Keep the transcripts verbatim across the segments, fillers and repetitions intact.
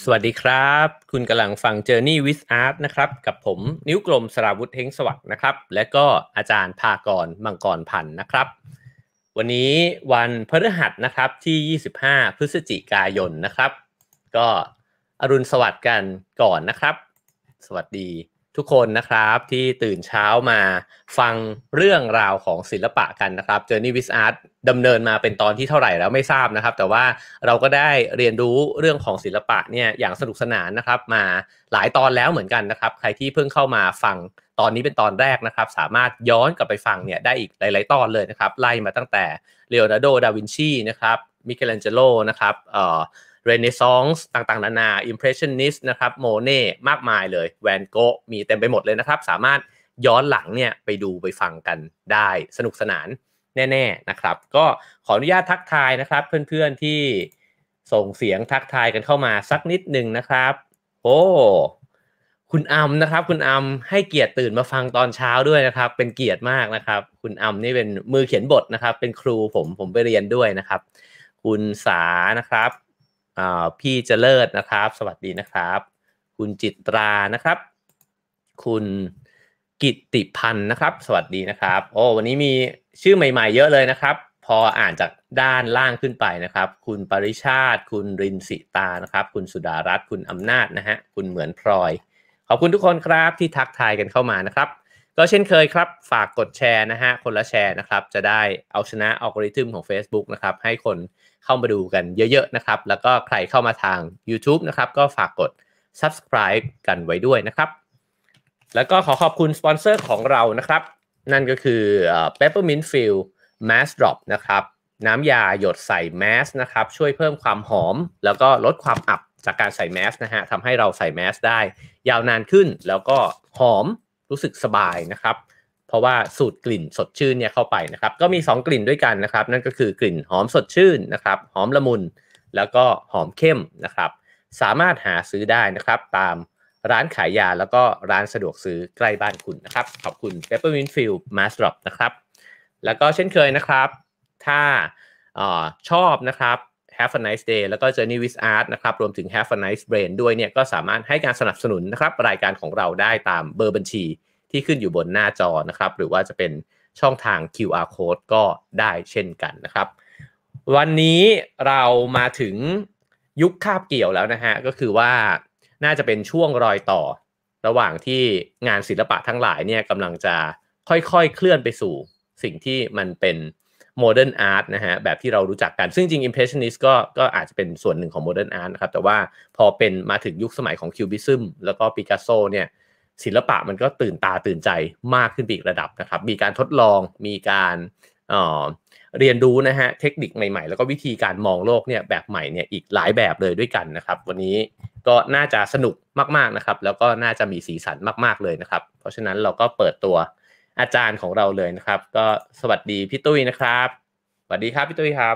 สวัสดีครับคุณกำลังฟัง Journey with Art นะครับกับผมนิ้วกลมสราวุธเฮงสวัสดิ์นะครับและก็อาจารย์ภากรมังกรพันธ์นะครับวันนี้วันพฤหัสนะครับที่ยี่สิบห้าพฤศจิกายนนะครับก็อรุณสวัสดิ์กันก่อนนะครับสวัสดีทุกคนนะครับที่ตื่นเช้ามาฟังเรื่องราวของศิลปะกันนะครับ Journey with Art ดำเนินมาเป็นตอนที่เท่าไหร่แล้วไม่ทราบนะครับแต่ว่าเราก็ได้เรียนรู้เรื่องของศิลปะเนี่ยอย่างสนุกสนานนะครับมาหลายตอนแล้วเหมือนกันนะครับใครที่เพิ่งเข้ามาฟังตอนนี้เป็นตอนแรกนะครับสามารถย้อนกลับไปฟังเนี่ยได้อีกหลายๆตอนเลยนะครับไล่มาตั้งแต่เลโอนาร์โด ดาวินชีนะครับมิเกลแองเจโลนะครับเอ่อเรเนซองส์ต่างๆนานาอิมเพรสชันนิสต์นะครับโมเน่มากมายเลยแวนโกะมีเต็มไปหมดเลยนะครับสามารถย้อนหลังเนี่ยไปดูไปฟังกันได้สนุกสนานแน่ๆนะครับก็ขออนุญาตทักทายนะครับเพื่อนๆที่ส่งเสียงทักทายกันเข้ามาสักนิดหนึ่งนะครับโอ้คุณอัมนะครับคุณอัมให้เกียรติตื่นมาฟังตอนเช้าด้วยนะครับเป็นเกียรติมากนะครับคุณอัมนี่เป็นมือเขียนบทนะครับเป็นครูผมผมไปเรียนด้วยนะครับคุณสานะครับพี่เจริญนะครับสวัสดีนะครับคุณจิตรานะครับคุณกิตติพันธ์นะครับสวัสดีนะครับโอ้วันนี้มีชื่อใหม่ๆเยอะเลยนะครับพออ่านจากด้านล่างขึ้นไปนะครับคุณปริชาติคุณรินสิตานะครับคุณสุดารัตน์คุณอำนาจนะฮะคุณเหมือนพลอยขอบคุณทุกคนครับที่ทักทายกันเข้ามานะครับก็เช่นเคยครับฝากกดแชร์นะฮะคนละแชร์นะครับจะได้เอาชนะอัลกอริทึมของ Facebook นะครับให้คนเข้ามาดูกันเยอะๆนะครับแล้วก็ใครเข้ามาทาง YouTube นะครับก็ฝากกด Subscribe กันไว้ด้วยนะครับแล้วก็ขอขอบคุณสปอนเซอร์ของเรานะครับนั่นก็คือ Peppermint Fill Mask Drop นะครับน้ำยาหยดใส่แมสนะครับช่วยเพิ่มความหอมแล้วก็ลดความอับจากการใส่แมสนะฮะทำให้เราใส่แมสได้ยาวนานขึ้นแล้วก็หอมรู้สึกสบายนะครับเพราะว่าสูตรกลิ่นสดชื่นเนี่ยเข้าไปนะครับก็มีสองกลิ่นด้วยกันนะครับนั่นก็คือกลิ่นหอมสดชื่นนะครับหอมละมุนแล้วก็หอมเข้มนะครับสามารถหาซื้อได้นะครับตามร้านขายยาแล้วก็ร้านสะดวกซื้อใกล้บ้านคุณนะครับขอบคุณ Peppermint Fill Mask Drop นะครับแล้วก็เช่นเคยนะครับถ้าชอบนะครับ Have a nice day แล้วก็ Journey with Art นะครับรวมถึง Have a nice brain ด้วยเนี่ยก็สามารถให้การสนับสนุนนะครับรายการของเราได้ตามเบอร์บัญชีที่ขึ้นอยู่บนหน้าจอนะครับหรือว่าจะเป็นช่องทาง คิว อาร์ Code ก็ได้เช่นกันนะครับวันนี้เรามาถึงยุคคาบเกี่ยวแล้วนะฮะก็คือว่าน่าจะเป็นช่วงรอยต่อระหว่างที่งานศิลปะทั้งหลายเนี่ยกำลังจะค่อยๆเคลื่อนไปสู่สิ่งที่มันเป็นโมเดิร์นอาร์ตนะฮะแบบที่เรารู้จักกันซึ่งจริง Impressionist ก็ก็อาจจะเป็นส่วนหนึ่งของโมเดิร์นอาร์ตนะครับแต่ว่าพอเป็นมาถึงยุคสมัยของ Cubism แล้วก็ปิกัสโซเนี่ยศิลปะมันก็ตื่นตาตื่นใจมากขึ้นไปอีกระดับนะครับมีการทดลองมีการเอ่อเรียนรู้นะฮะเทคนิคใหม่ๆแล้วก็วิธีการมองโลกเนี่ยแบบใหม่เนี่ยอีกหลายแบบเลยด้วยกันนะครับวันนี้ก็น่าจะสนุกมากๆนะครับแล้วก็น่าจะมีสีสันมากๆเลยนะครับเพราะฉะนั้นเราก็เปิดตัวอาจารย์ของเราเลยนะครับก็สวัสดีพี่ตุ้ยนะครับสวัสดีครับพี่ตุ้ยครับ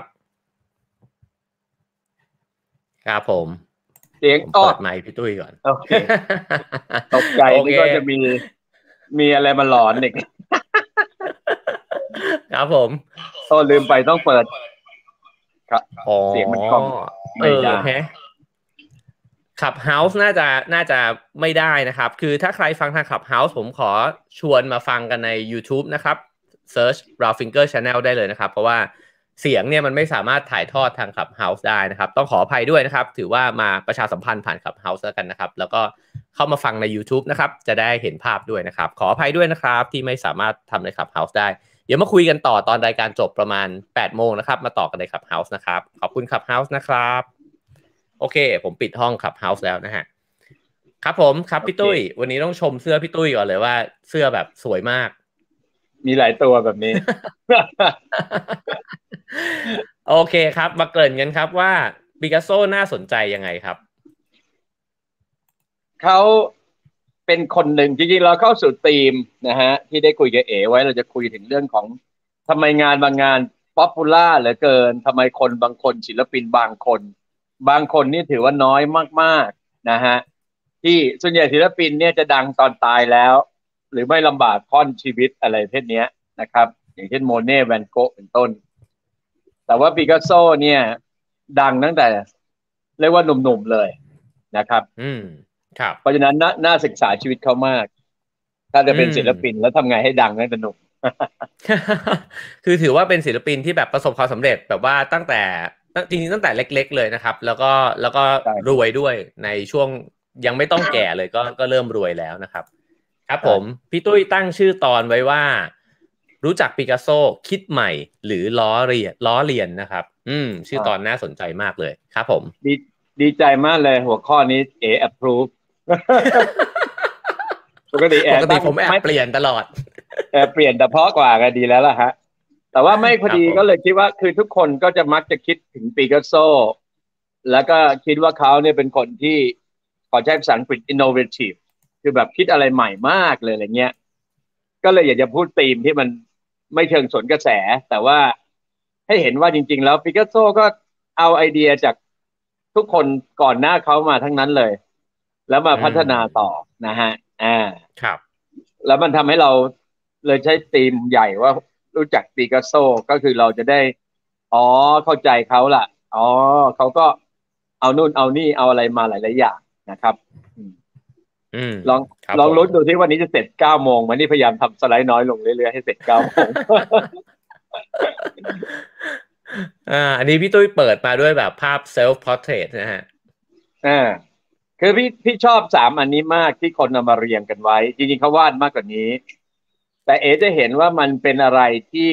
ครับผมเสียงเปิดไมค์พี่ตุ้ยก่อนโอเคตกใจนี่ก็จะมีมีอะไรมาหลอนอีกครับผมโอ้ลืมไปต้องเปิดครับเสียงมันกล้องไม่ได้ขับเฮาส์น่าจะน่าจะไม่ได้นะครับคือถ้าใครฟังทางขับเฮาส์ผมขอชวนมาฟังกันใน YouTube นะครับ Search Ralph Finger Channel ได้เลยนะครับเพราะว่าเสียงเนี่ยมันไม่สามารถถ่ายทอดทางขับเฮาส์ได้นะครับต้องขออภัยด้วยนะครับถือว่ามาประชาสัมพันธ์ผ่านขับเฮาส์แล้วกันนะครับแล้วก็เข้ามาฟังใน YouTube นะครับจะได้เห็นภาพด้วยนะครับขออภัยด้วยนะครับที่ไม่สามารถทำในขับเฮาส์ได้เดี๋ยวมาคุยกันต่อตอนรายการจบประมาณแปดโมงนะครับมาต่อกันในขับเฮาส์นะครับขอบคุณขับเฮาส์นะครับโอเคผมปิดห้องขับเฮาส์แล้วนะฮะครับผมครับพี่ตุ้ยวันนี้ต้องชมเสื้อพี่ตุ้ยก่อนเลยว่าเสื้อแบบสวยมากมีหลายตัวแบบนี้โอเคครับมาเกริ่นกันครับว่าปิกัสโซน่าสนใจยังไงครับเขาเป็นคนหนึ่งจริงๆเราเข้าสู่ธีมนะฮะที่ได้คุยกับเอ๋ไว้เราจะคุยถึงเรื่องของทำไมงานบางงานป๊อปปูล่าเหลือเกินทำไมคนบางคนศิลปินบางคนบางคนนี่ถือว่าน้อยมากๆนะฮะที่ส่วนใหญ่ศิลปินเนี่ยจะดังตอนตายแล้วหรือไม่ลำบากค่อนชีวิตอะไรเพศนี้นะครับอย่างเช่นโมเน่แวนโกะเป็นต้นแต่ว่าปิกัสโซเนี่ยดังตั้งแต่เรียกว่าหนุ่มๆเลยนะครับอืมครับเพราะฉะนั้นน่าน่าศึกษาชีวิตเขามากถ้าจะเป็นอืมศิลปินแล้วทำไงให้ดังให้สนุกคือถือว่าเป็นศิลปินที่แบบประสบความสำเร็จแบบว่าตั้งแต่ตั้งจริงๆตั้งแต่เล็กๆเลยนะครับแล้วก็แล้วก็ใช่รวยด้วยในช่วงยังไม่ต้องแก่เลยก็ก็เริ่มรวยแล้วนะครับครับผใช่มพี่ตุ้ยตั้งชื่อตอนไว้ว่ารู้จักปิกัสโซคิดใหม่หรือล้อเลียนล้อเลียนนะครับอืมชื่อตอนอ่าน่าสนใจมากเลยครับผมดีดีใจมากเลยหัวข้อนี้เอ approve ปกติแอปกร์ตั้งติผมแอบไม่เปลี่ยนตลอดแอร์เปลี่ยนแต่เพราะกว่าก็ดีแล้วล่ะฮะแต่ว่าไม่พครับผมอดีก็เลยคิดว่าคือทุกคนก็จะมักจะคิดถึงปิกัสโซแล้วก็คิดว่าเขาเนี่ยเป็นคนที่ขอใช้ภาษาอังกฤษ innovative คือแบบคิดอะไรใหม่มากเลยอะไรเงี้ยก็เลยอยากจะพูดธีมที่มันไม่เชิงสวนกระแสแต่ว่าให้เห็นว่าจริงๆแล้วปิกัสโซก็เอาไอเดียจากทุกคนก่อนหน้าเขามาทั้งนั้นเลยแล้วมาอืพัฒนาต่อมนะฮะอ่าครับแล้วมันทำให้เราเลยใช้ธีมใหญ่ว่ารู้จักปิกัสโซก็คือเราจะได้อ๋อเข้าใจเขาล่ะอ๋อเขาก็เอานู่นเอานี่เอาอะไรมาหลายๆอย่างนะครับอืมอืมลองครับผมลองลุ้นดูที่วันนี้จะเสร็จเก้าโมงวันนี้พยายามทำสไลด์น้อยลงเรื่อยๆให้เสร็จเก้าโมงอ่าอันนี้พี่ตุ้ยเปิดมาด้วยแบบภาพ self portrait นะฮะอ่าคือพี่พี่ชอบสามอันนี้มากที่คนเอามาเรียงกันไว้จริงๆเขาวาดมากกว่านี้แต่เอจะเห็นว่ามันเป็นอะไรที่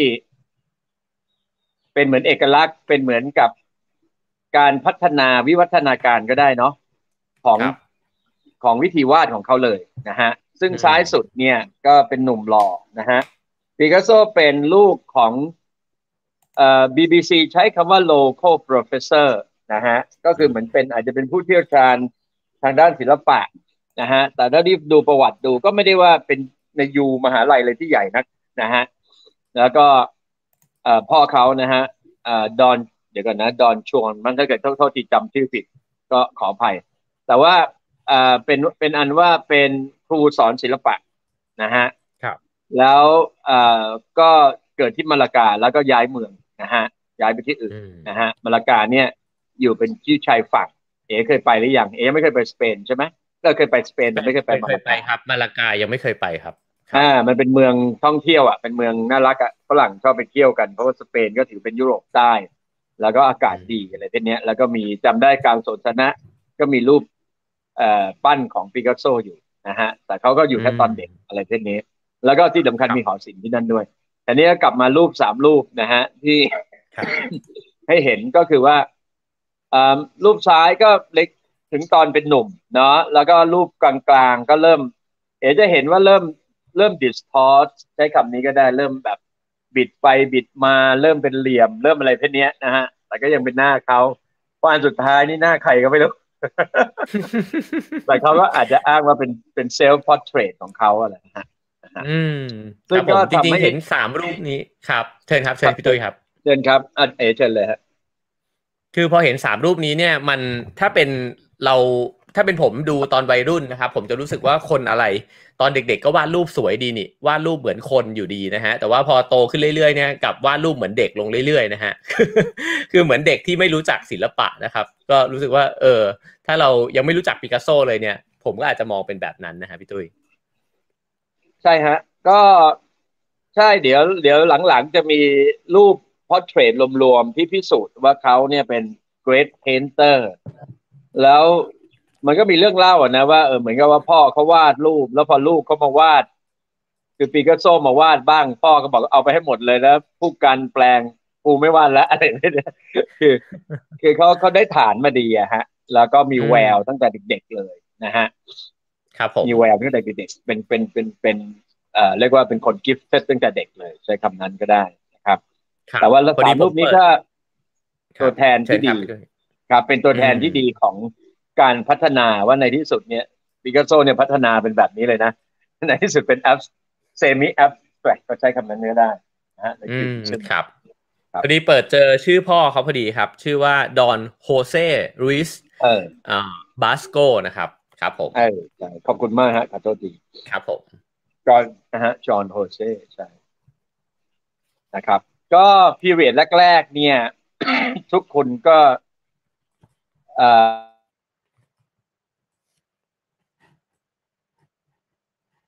เป็นเหมือนเอกลักษณ์เป็นเหมือนกับการพัฒนาวิวัฒนาการก็ได้เนาะของครับของวิธีวาดของเขาเลยนะฮะซึ่งอืมซ้ายสุดเนี่ยก็เป็นหนุ่มหล่อนะฮะปิกัสโซเป็นลูกของเอ่อ บี บี ซี ใช้คำว่า local professor นะฮะก็คือเหมือนเป็นอาจจะเป็นผู้เชี่ยวชาญทางด้านศิลปะนะฮะแต่ถ้าที่ดูประวัติดูก็ไม่ได้ว่าเป็นในยูมหาลัยเลยที่ใหญ่นักนะฮะแล้วก็เอ่อพ่อเขานะฮะ เอ่อดอนเดี๋ยวก่อนนะดอนชวนมันถ้าเกิดโทษทีจำชื่อผิดก็ขออภัยแต่ว่าเอ่อเป็นเป็นอันว่าเป็นครูสอนศิลปะนะฮะครับแล้วเอ่อก็เกิดที่มาลากาแล้วก็ย้ายเมืองนะฮะย้ายไปที่อื่นอืมนะฮะมาลากาเนี่ยอยู่เป็นที่ชายฝั่งเอ๋เคยไปหรือยังเอ๋ไม่เคยไปสเปนใช่ไหมก็เคยไปสเปนแต่ไม่ไม่เคยไปไม่เคยไปมาลากาครับมาลากายังไม่เคยไปครับครัอ่าบมันเป็นเมืองท่องเที่ยวอ่ะเป็นเมืองน่ารักอ่ะฝรั่งชอบไปเที่ยวกันเพราะว่าสเปนก็ถือเป็นยุโรปใต้แล้วก็อากาศอืมดีอะไรพวกเนี้ยแล้วก็มีจำได้กลางสวนสาธารณะก็มีรูปเอ่อปั้นของปิกัสโซอยู่นะฮะแต่เขาก็อยู่อืแค่ตอนเด็กมอะไรพวกนี้แล้วก็ที่สำคัญมีหอครับศิลป์ที่นั่นด้วยแต่นี้ก็กลับมารูปสามรูปนะฮะที่ครับให้เห็นก็คือว่าอ่ารูปซ้ายก็เล็กถึงตอนเป็นหนุ่มเนาะแล้วก็รูปกลางๆก็เริ่ม เอ๋จะเห็นว่าเริ่มเริ่มดิสทอร์ใช้คำนี้ก็ได้เริ่มแบบบิดไปบิดมาเริ่มเป็นเหลี่ยมเริ่มอะไรพวกนี้นะฮะแต่ก็ยังเป็นหน้าเขาเพราะอันสุดท้ายนี่หน้าใครก็ไม่รู้ แต่เขาก็อาจจะอ้างว่าเป็นเป็นเซลฟ์พอร์เทรตของเขาอะไรนะฮะอืมคซึ่งก็รับผมจทำให้ริงๆเห็นสามรูปนี้ครับเชิญครับคเชิญรับเชิญพี่ตุ้ยครับเชิญครับอ่ะเอ๋เชิญเลยฮะคือพอเห็นสามรูปนี้เนี่ยมันถ้าเป็นเราถ้าเป็นผมดูตอนวัยรุ่นนะครับผมจะรู้สึกว่าคนอะไรตอนเด็กๆก็วาดรูปสวยดีนี่วาดรูปเหมือนคนอยู่ดีนะฮะแต่ว่าพอโตขึ้นเรื่อยๆเนี่ยกลับวาดรูปเหมือนเด็กลงเรื่อยๆนะฮะ คือเหมือนเด็กที่ไม่รู้จักศิลปะนะครับก็รู้สึกว่าเออถ้าเรายังไม่รู้จักปิกัสโซเลยเนี่ยผมก็อาจจะมองเป็นแบบนั้นนะฮะพี่ตุ้ยใช่ฮะก็ใช่เดี๋ยวเดี๋ยวหลังๆจะมีรูปพอร์เทรตรวมๆที่พิสูจน์ว่าเขาเนี่ยเป็น great painter แล้วมันก็มีเรื่องเล่าอ่ะนะว่าเออเหมือนกับว่าพ่อเขาวาดรูปแล้วพอลูกเขามาวาดคือปิกัสโซมาวาดบ้างพ่อก็บอกเอาไปให้หมดเลยแล้วผู้กันแปลงกูไม่วาดแล้วอะไรไม่ได้คือคือเขาเขาได้ฐานมาดีอะฮะแล้วก็มีอืแววตั้งมแต่เด็กๆเลยนะฮะครับผมมีแววตั้งแต่เด็กๆเป็นเป็นเป็นเป็นเอ่อเรียกว่าเป็นคนกิฟต์ตั้งแต่เด็กเลยใช้คำนั้นก็ได้นะครับครับแต่ว่าพอสามรูดีผมเปิดปนี้ก็ครับตัวแทนเชิที่ดีญครับพี่ตุ้ยครับเป็นตัวอืแทนที่ดีมของการพัฒนาว่าในที่สุดเนี่ยปิกัสโซเนี่ยพัฒนาเป็นแบบนี้เลยนะในที่สุดเป็นแอปเซมิแอปแทรกก็ใช้คำนั้นก็ได้นะฮะในอืมจุดซึ่งครับครับพอดีเปิดเจอชื่อพ่อเขาพอดีครับชื่อว่าดอนโฮเซ่รุอิสเอออ่าบาสโกนะครับครับผมเออใช่ขอบคุณมากฮะขอโทษทีครับผมจอห์นนะฮะจอห์นโฮเซ่ใช่นะครับก็พีเรียดแรกๆเนี่ย ทุกคนก็เอ่อ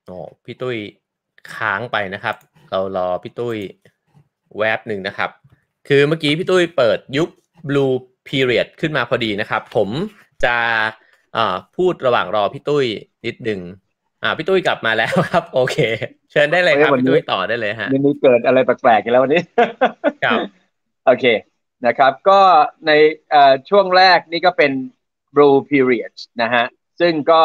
อ๋อพี่ตุ้ยค้างไปนะครับเรารอพี่ตุ้ยแวบหนึ่งนะครับคือเมื่อกี้พี่ตุ้ยเปิดยุค Blue Period ขึ้นมาพอดีนะครับผมจะพูดระหว่างรอพี่ตุ้ยนิดนึงอ่าพี่ตุ้ยกลับมาแล้วครับโอเคเชิญได้เลยครับพี่ตุ้ยต่อได้เลยฮะวันนี้เกิดอะไรแปลกๆกันแล้ววันนี้ครับโอเคนะครับก็ในช่วงแรกนี่ก็เป็น Blue Period นะฮะซึ่งก็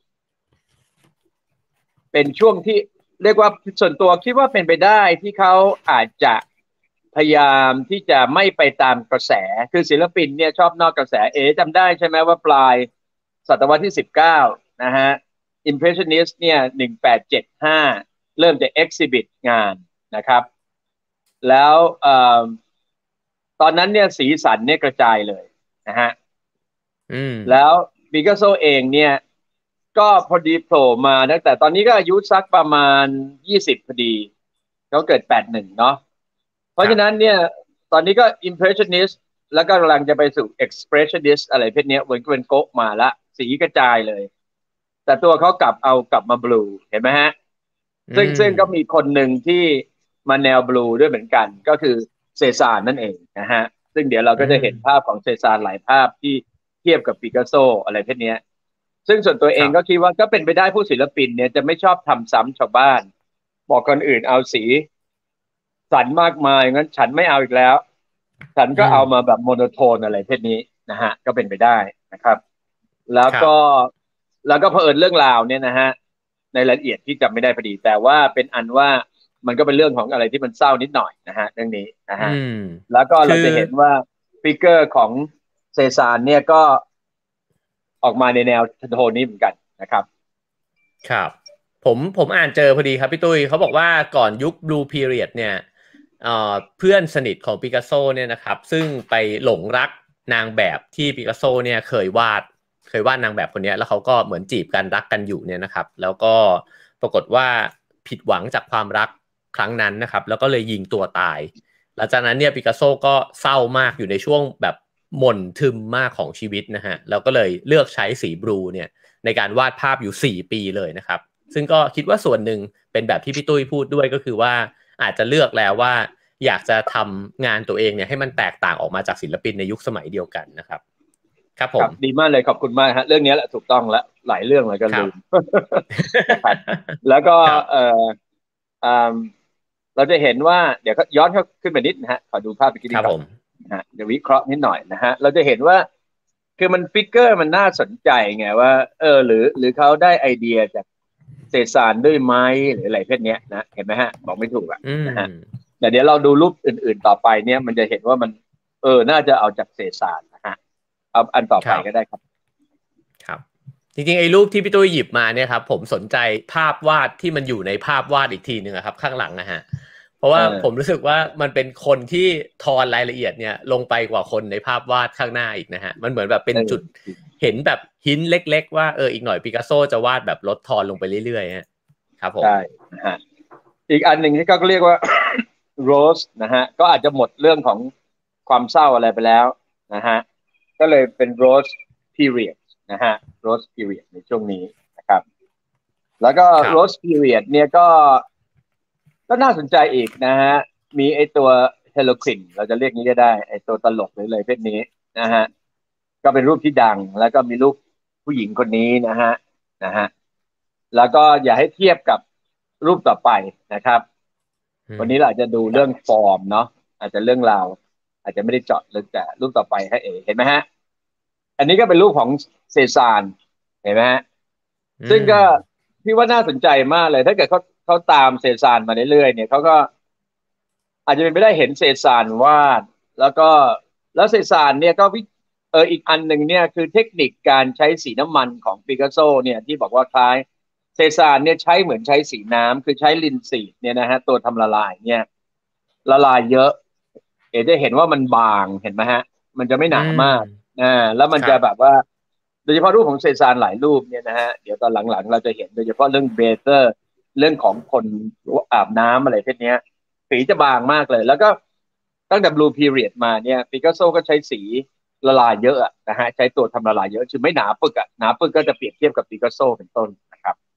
เป็นช่วงที่เรียกว่าส่วนตัวคิดว่าเป็นไปได้ที่เขาอาจจะพยายามที่จะไม่ไปตามกระแสคือศิลปินเนี่ยชอบนอกกระแสเอ๋จำได้ใช่ไหมว่าปลายศตวรรษที่สิบเก้านะฮะ Impressionist เนี่ยหนึ่งแปดเจ็ดห้าเริ่มจะ exhibit งานนะครับแล้วตอนนั้นเนี่ยสีสันเนี่ยกระจายเลยนะฮะแล้วปิกัสโซเองเนี่ยก็พอดีโผล่มาตั้งแต่ตอนนี้ก็อายุสักประมาณยี่สิบพอดีเขาเกิดแปดสิบเอ็ดเนาะเพราะฉะนั้นเนี่ยตอนนี้ก็ impressionist แล้วก็กำลังจะไปสู่ expressionist อะไรพวกนี้เหมือนเป็นโก๊ะมาละสีกระจายเลยแต่ตัวเขากลับเอากลับมา blue เห็นไหมฮะซึ่งซึ่งก็มีคนหนึ่งที่มาแนว blue ด้วยเหมือนกันก็คือเซซานนั่นเองนะฮะซึ่งเดี๋ยวเราก็จะเห็นภาพของเซซานหลายภาพที่เทียบกับปิกัสโซอะไรพวกนี้ซึ่งส่วนตัวเองก็คิดว่าก็เป็นไปได้ผู้ศิลปินเนี่ยจะไม่ชอบทำซ้ำชาวบ้านบอกคนอื่นเอาสีสันมากมายงั้นฉันไม่เอาอีกแล้วฉันก็เอามาแบบโมโนโทนอะไรพวกนี้นะฮะก็เป็นไปได้นะครับแล้วก็แล้วก็เผอิญเรื่องราวเนี่ยนะฮะในรายละเอียดที่จำไม่ได้พอดีแต่ว่าเป็นอันว่ามันก็เป็นเรื่องของอะไรที่มันเศร้านิดหน่อยนะฮะเรื่องนี้นะฮะแล้วก็เราจะเห็นว่าฟิกเกอร์ของเซซานเนี่ยก็ออกมาในแนวโทนนี้เหมือนกันนะครับครับผมผมอ่านเจอพอดีครับพี่ตุ้ยเขาบอกว่าก่อนยุค Blue Period เนี่ยเอ่อเพื่อนสนิทของปิกัสโซเนี่ยนะครับซึ่งไปหลงรักนางแบบที่ปิกัสโซเนี่ยเคยวาดเคยวาดนางแบบคนนี้แล้วเขาก็เหมือนจีบกันรักกันอยู่เนี่ยนะครับแล้วก็ปรากฏว่าผิดหวังจากความรักครั้งนั้นนะครับแล้วก็เลยยิงตัวตายหลังจากนั้นเนี่ยปิกัสโซก็เศร้ามากอยู่ในช่วงแบบหม่นทึมมากของชีวิตนะฮะแล้วก็เลยเลือกใช้สีบลูเนี่ยในการวาดภาพอยู่สี่ปีเลยนะครับซึ่งก็คิดว่าส่วนหนึ่งเป็นแบบที่พี่ตุ้ยพูดด้วยก็คือว่าอาจจะเลือกแล้วว่าอยากจะทำงานตัวเองเนี่ยให้มันแตกต่างออกมาจากศิลปินในยุคสมัยเดียวกันนะครับครับผมดีมากเลยขอบคุณมากฮะเรื่องนี้แหละถูกต้องแล้วหลายเรื่องเลยก็ลืมแล้วก็เออเราจะเห็นว่าเดี๋ยวย้อนเข้าขึ้นไปนิดนะฮะขอดูภาพไปกินนิดก่อนนะฮะเดี๋ยววิเคราะห์นิดหน่อยนะฮะเราจะเห็นว่าคือมันฟิกเกอร์มันน่าสนใจไงว่าเออหรือหรือเขาได้ไอเดียจากเศษสารด้วยไหมหรืออะไรพวกนี้นะเห็นไหมฮะบอกไม่ถูกอ่ะนะฮะแต่เดี๋ยวเราดูรูปอื่นๆต่อไปเนี่ยมันจะเห็นว่ามันเออน่าจะเอาจากเศษสารนะฮะเอาอันต่อไปก็ได้ครับครับจริงๆไอ้รูปที่พี่ตุ้ยหยิบมาเนี่ยครับผมสนใจภาพวาดที่มันอยู่ในภาพวาดอีกทีหนึ่งครับข้างหลังนะฮะเพราะว่าผมรู้สึกว่ามันเป็นคนที่ทอนรายละเอียดเนี่ยลงไปกว่าคนในภาพวาดข้างหน้าอีกนะฮะมันเหมือนแบบเป็นจุดเห็นแบบหินเล็กๆว่าเอออีกหน่อยปิกัสโซจะวาดแบบลดทอนลงไปเรื่อยๆฮะครับผมใช่นะฮะอีกอันหนึ่งที่เขาเรียกว่า Rose นะฮะก็อาจจะหมดเรื่องของความเศร้าอะไรไปแล้วนะฮะก็เลยเป็น Rose Period นะฮะ Rose Period ในช่วงนี้นะครับแล้วก็ Rose Period เนี่ยก็ก็น่าสนใจอีกนะฮะมีไอตัวเฮโลครินเราจะเรียกนี้ก็ได้ไอตัวตลกหรืออะไรพวกนี้นะฮะก็เป็นรูปที่ดังแล้วก็มีรูปผู้หญิงคนนี้นะฮะนะฮะแล้วก็อย่าให้เทียบกับรูปต่อไปนะครับวันนี้เราอาจจะดูเรื่องฟอร์มเนาะอาจจะเรื่องราวอาจจะไม่ได้เจาะลึกแต่รูปต่อไปให้เอเห็นไหมฮะอันนี้ก็เป็นรูปของเซซานเห็นไหมฮะซึ่งก็พี่ว่าน่าสนใจมากเลยถ้าเกิดเขาเขาตามเซซานมาเรื่อยๆเนี่ยเขาก็อาจจะเป็นไปได้เห็นเซซานวาดแล้วก็แล้วเซซานเนี่ยก็วิเอออีกอันหนึ่งเนี่ยคือเทคนิคการใช้สีน้ำมันของปิกัสโซเนี่ยที่บอกว่าคล้ายเซซานเนี่ยใช้เหมือนใช้สีน้ำคือใช้ลินซีดเนี่ยนะฮะตัวทำละลายเนี่ยละลายเยอะเอ๋จะเห็นว่ามันบางเห็นไหมฮะมันจะไม่หนามากอ่าแล้วมันจะแบบว่าโดยเฉพาะรูปของเซซานหลายรูปเนี่ยนะฮะเดี๋ยวตอนหลังๆเราจะเห็นโดยเฉพาะเรื่องเบเตอร์เรื่องของคนอาบน้ำอะไรพวกนี้สีจะบางมากเลยแล้วก็ตั้งแต่ Blue Period มาเนี่ยปิกัสโซก็ใช้สีละลายเยอะนะฮะใช้ตัวทำละลายเยอะคือไม่หนาปึกอะหนาปึกก็จะเปรียบเทียบกับปิกัสโซเป็นต้นนะครับ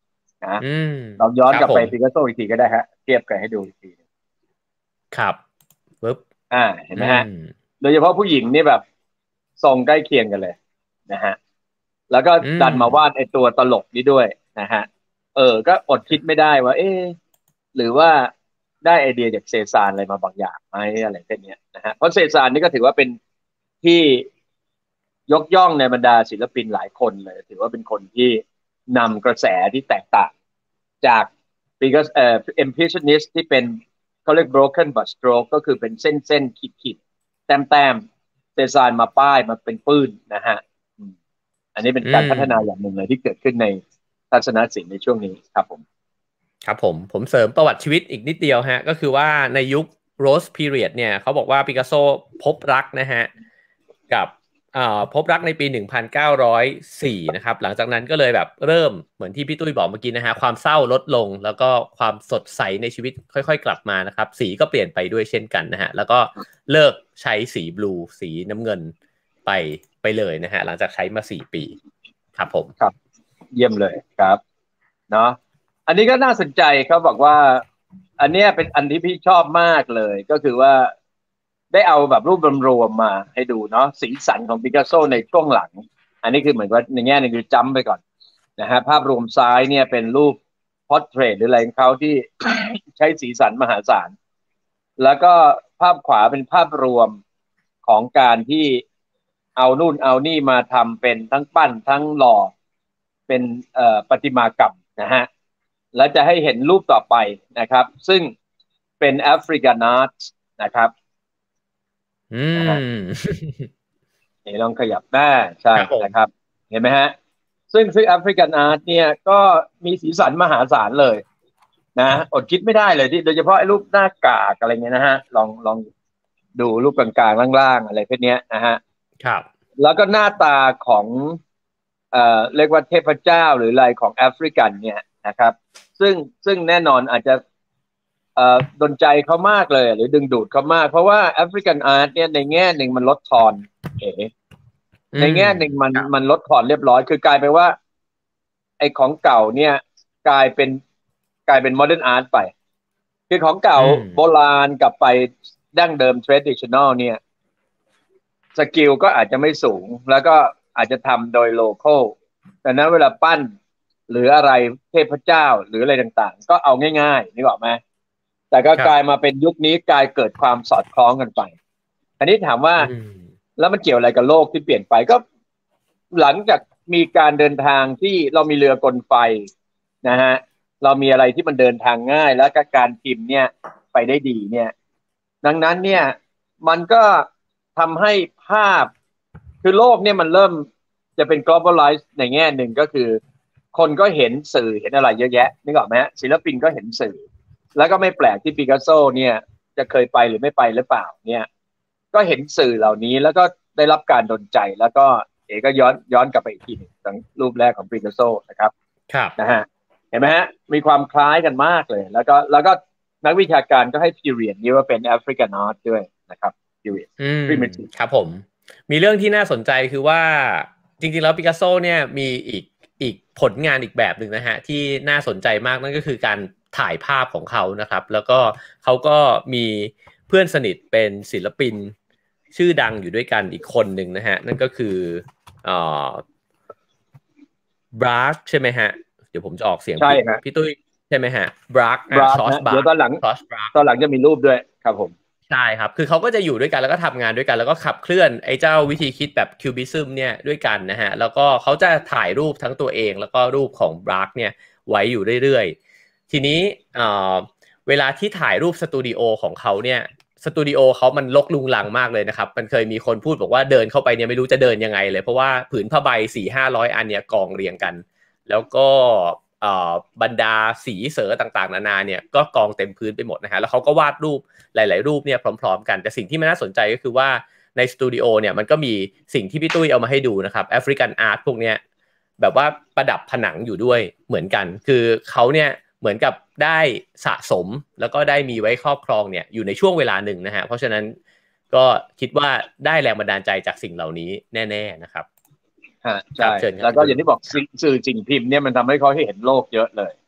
ะลองย้อนกลับไปปิกัสโซอีกทีก็ได้ฮะเทียบกันให้ดูอีกทีครับปึ๊บอ่าเห็นไหมฮะโดยเฉพาะผู้หญิงนี่แบบทรงใกล้เคียงกันเลยนะฮะแล้วก็ดันมาวาดไอตัวตลกนี้ด้วยนะฮะเออก็อดคิดไม่ได้ว่าเอ๊ะหรือว่าได้ไอเดียจากเซซานอะไรมาบางอย่างไหมอะไรเช่นนี้นะฮะเพราะเซซานนี่ก็ถือว่าเป็นที่ยกย่องในบรรดาศิลปินหลายคนเลยถือว่าเป็นคนที่นำกระแสที่แตกต่างจากปีกัสเอ่อ impressionist ที่เป็นเขาเรียก broken brush stroke ก็คือเป็นเส้นเส้นขีดขีดแต้มแต้มเซซานมาป้ายมาเป็นปื้นนะฮะอันนี้เป็นการพัฒนาอย่างหนึ่งเลยที่เกิดขึ้นในทัศนศิลป์ในช่วงนี้ครับผมครับผมผมเสริมประวัติชีวิตอีกนิดเดียวฮะก็คือว่าในยุค Rose Period เนี่ยเขาบอกว่าปิกัสโซพบรักนะฮะกับพบรักในปีหนึ่งพันเก้าร้อยสี่นะครับหลังจากนั้นก็เลยแบบเริ่มเหมือนที่พี่ตุ้ยบอกเมื่อกี้นะฮะความเศร้าลดลงแล้วก็ความสดใสในชีวิตค่อยๆกลับมานะครับสีก็เปลี่ยนไปด้วยเช่นกันนะฮะแล้วก็เลิกใช้สีบลูสีน้ำเงินไปไปเลยนะฮะหลังจากใช้มาสี่ปีครับผมครับเยี่ยมเลยครับเนาะอันนี้ก็น่าสนใจเขาบอกว่าอันนี้เป็นอันที่พี่ชอบมากเลยก็คือว่าได้เอาแบบรูปรวมๆมาให้ดูเนาะสีสันของปิกัสโซในช่วงหลังอันนี้คือเหมือนว่าในแง่นึงคือจำไปก่อนนะฮะภาพรวมซ้ายเนี่ยเป็นรูปพอร์เทรตหรืออะไรของเขาที่ใช้สีสันมหาศาลแล้วก็ภาพขวาเป็นภาพรวมของการที่เอานู่นเอานี่มาทำเป็นทั้งปั้นทั้งหล่อเป็นเอ่อประติมากรรมนะฮะแล้วจะให้เห็นรูปต่อไปนะครับซึ่งเป็นแอฟริกันอาร์ตนะครับอืมนี่ลองขยับหน้าใช่นะครับเห็นไหมฮะซึ่งซึ่งแอฟริกันอาร์ตเนี่ยก็มีสีสันมหาศาลเลยนะอดคิดไม่ได้เลยที่โดยเฉพาะไอ้รูปหน้ากากอะไรเงี้ยนะฮะลองลองดูรูปกลางๆล่างๆอะไรพวกนี้นะฮะครับแล้วก็หน้าตาของเอ่อเรียกว่าเทพเจ้าหรืออะไรของแอฟริกันเนี่ยนะครับซึ่งซึ่งแน่นอนอาจจะเอ่อดลใจเขามากเลยหรือดึงดูดเขามากเพราะว่าแอฟริกันอาร์ตเนี่ยในแง่หนึ่งมันลดทอนเอ๋ในแง่หนึ่งมันมันลดทอนเรียบร้อยคือกลายไปว่าไอ้ของเก่าเนี่ยกลายเป็นกลายเป็นโมเดิร์นอาร์ตไปคือของเก่าโบราณกลับไปดั้งเดิม traditional เนี่ยสกิลก็อาจจะไม่สูงแล้วก็อาจจะทำโดยโลคอลแต่นั้นเวลาปั้นหรืออะไรเทพเจ้าหรืออะไรต่างๆก็เอาง่ายๆนึกออกไหมแต่ก็กลายมาเป็นยุคนี้กลายเกิดความสอดคล้องกันไปอันนี้ถามว่าแล้วมันเกี่ยวอะไรกับโลกที่เปลี่ยนไปก็หลังจากมีการเดินทางที่เรามีเรือกลไฟนะฮะเรามีอะไรที่มันเดินทางง่ายแล้วก็การพิมพ์เนี่ยไปได้ดีเนี่ยดังนั้นเนี่ยมันก็ทำให้ภาพคือโลกเนี่ยมันเริ่มจะเป็น globalize ในแง่หนึ่งก็คือคนก็เห็นสื่อเห็นอะไรเยอะแยะนึกออกไหมศิลปินก็เห็นสื่อแล้วก็ไม่แปลกที่ปิกัสโซเนี่ยจะเคยไปหรือไม่ไปหรือเปล่าเนี่ยก็เห็นสื่อเหล่านี้แล้วก็ได้รับการดลใจแล้วก็เอ๋ก็ย้อนย้อนกลับไปอีกทีหนึ่งตั้งรูปแรกของปิกัสโซนะครับครับนะฮะเห็นไหมฮะมีความคล้ายกันมากเลยแล้วก็แล้วก็นักวิชาการก็ให้ period นี้ว่าเป็น African art ด้วยนะครับ period อืมครับผมมีเรื่องที่น่าสนใจคือว่าจริงๆแล้วปิกัสโซเนี่ยมีอีกอีกผลงานอีกแบบหนึ่งนะฮะที่น่าสนใจมากนั่นก็คือการถ่ายภาพของเขานะครับแล้วก็เขาก็มีเพื่อนสนิทเป็นศิลปินชื่อดังอยู่ด้วยกันอีกคนหนึ่งนะฮะนั่นก็คืออ่าบราร์กใช่ไหมฮะเดี๋ยวผมจะออกเสียงผิดพี่ตุ้ยใช่ไหมฮะบราร์กชอสบาร์กเดี๋ยวตอนหลังตอนหลังจะมีรูปด้วยครับผมใช่ครับคือเขาก็จะอยู่ด้วยกันแล้วก็ทำงานด้วยกันแล้วก็ขับเคลื่อนไอ้เจ้าวิธีคิดแบบคิวบิซึมเนี่ยด้วยกันนะฮะแล้วก็เขาจะถ่ายรูปทั้งตัวเองแล้วก็รูปของบราร์กเนี่ยไว้อยู่เรื่อยๆทีนี้เอ่อเวลาที่ถ่ายรูปสตูดิโอของเขาเนี่ยสตูดิโอเขามันรกรุงรังมากเลยนะครับมันเคยมีคนพูดบอกว่าเดินเข้าไปเนี่ยไม่รู้จะเดินยังไงเลยเพราะว่าผืนผ้าใบ สี่ห้าร้อย อันเนี่ยกองเรียงกันแล้วก็บรรดาสีเสือต่างๆนานาเนี่ยก็กองเต็มพื้นไปหมดนะฮะแล้วเขาก็วาดรูปหลายๆรูปเนี่ยพร้อมๆกันแต่สิ่งที่มันน่าสนใจก็คือว่าในสตูดิโอเนี่ยมันก็มีสิ่งที่พี่ตุ้ยเอามาให้ดูนะครับแอฟริกันอาร์ตพวกเนี้ยแบบว่าประดับผนังอยู่ด้วยเหมือนกันคือเขาเนี่ยเหมือนกับได้สะสมแล้วก็ได้มีไว้ครอบครองเนี่ยอยู่ในช่วงเวลาหนึ่งนะฮะเพราะฉะนั้นก็คิดว่าได้แรงบันดาลใจจากสิ่งเหล่านี้แน่ๆนะครับใช่แล้วก็อย่างที่บอกสื่อสิ่งพิมพ์เนี่ยมันทำให้เขาเห็นโลกเยอะเลย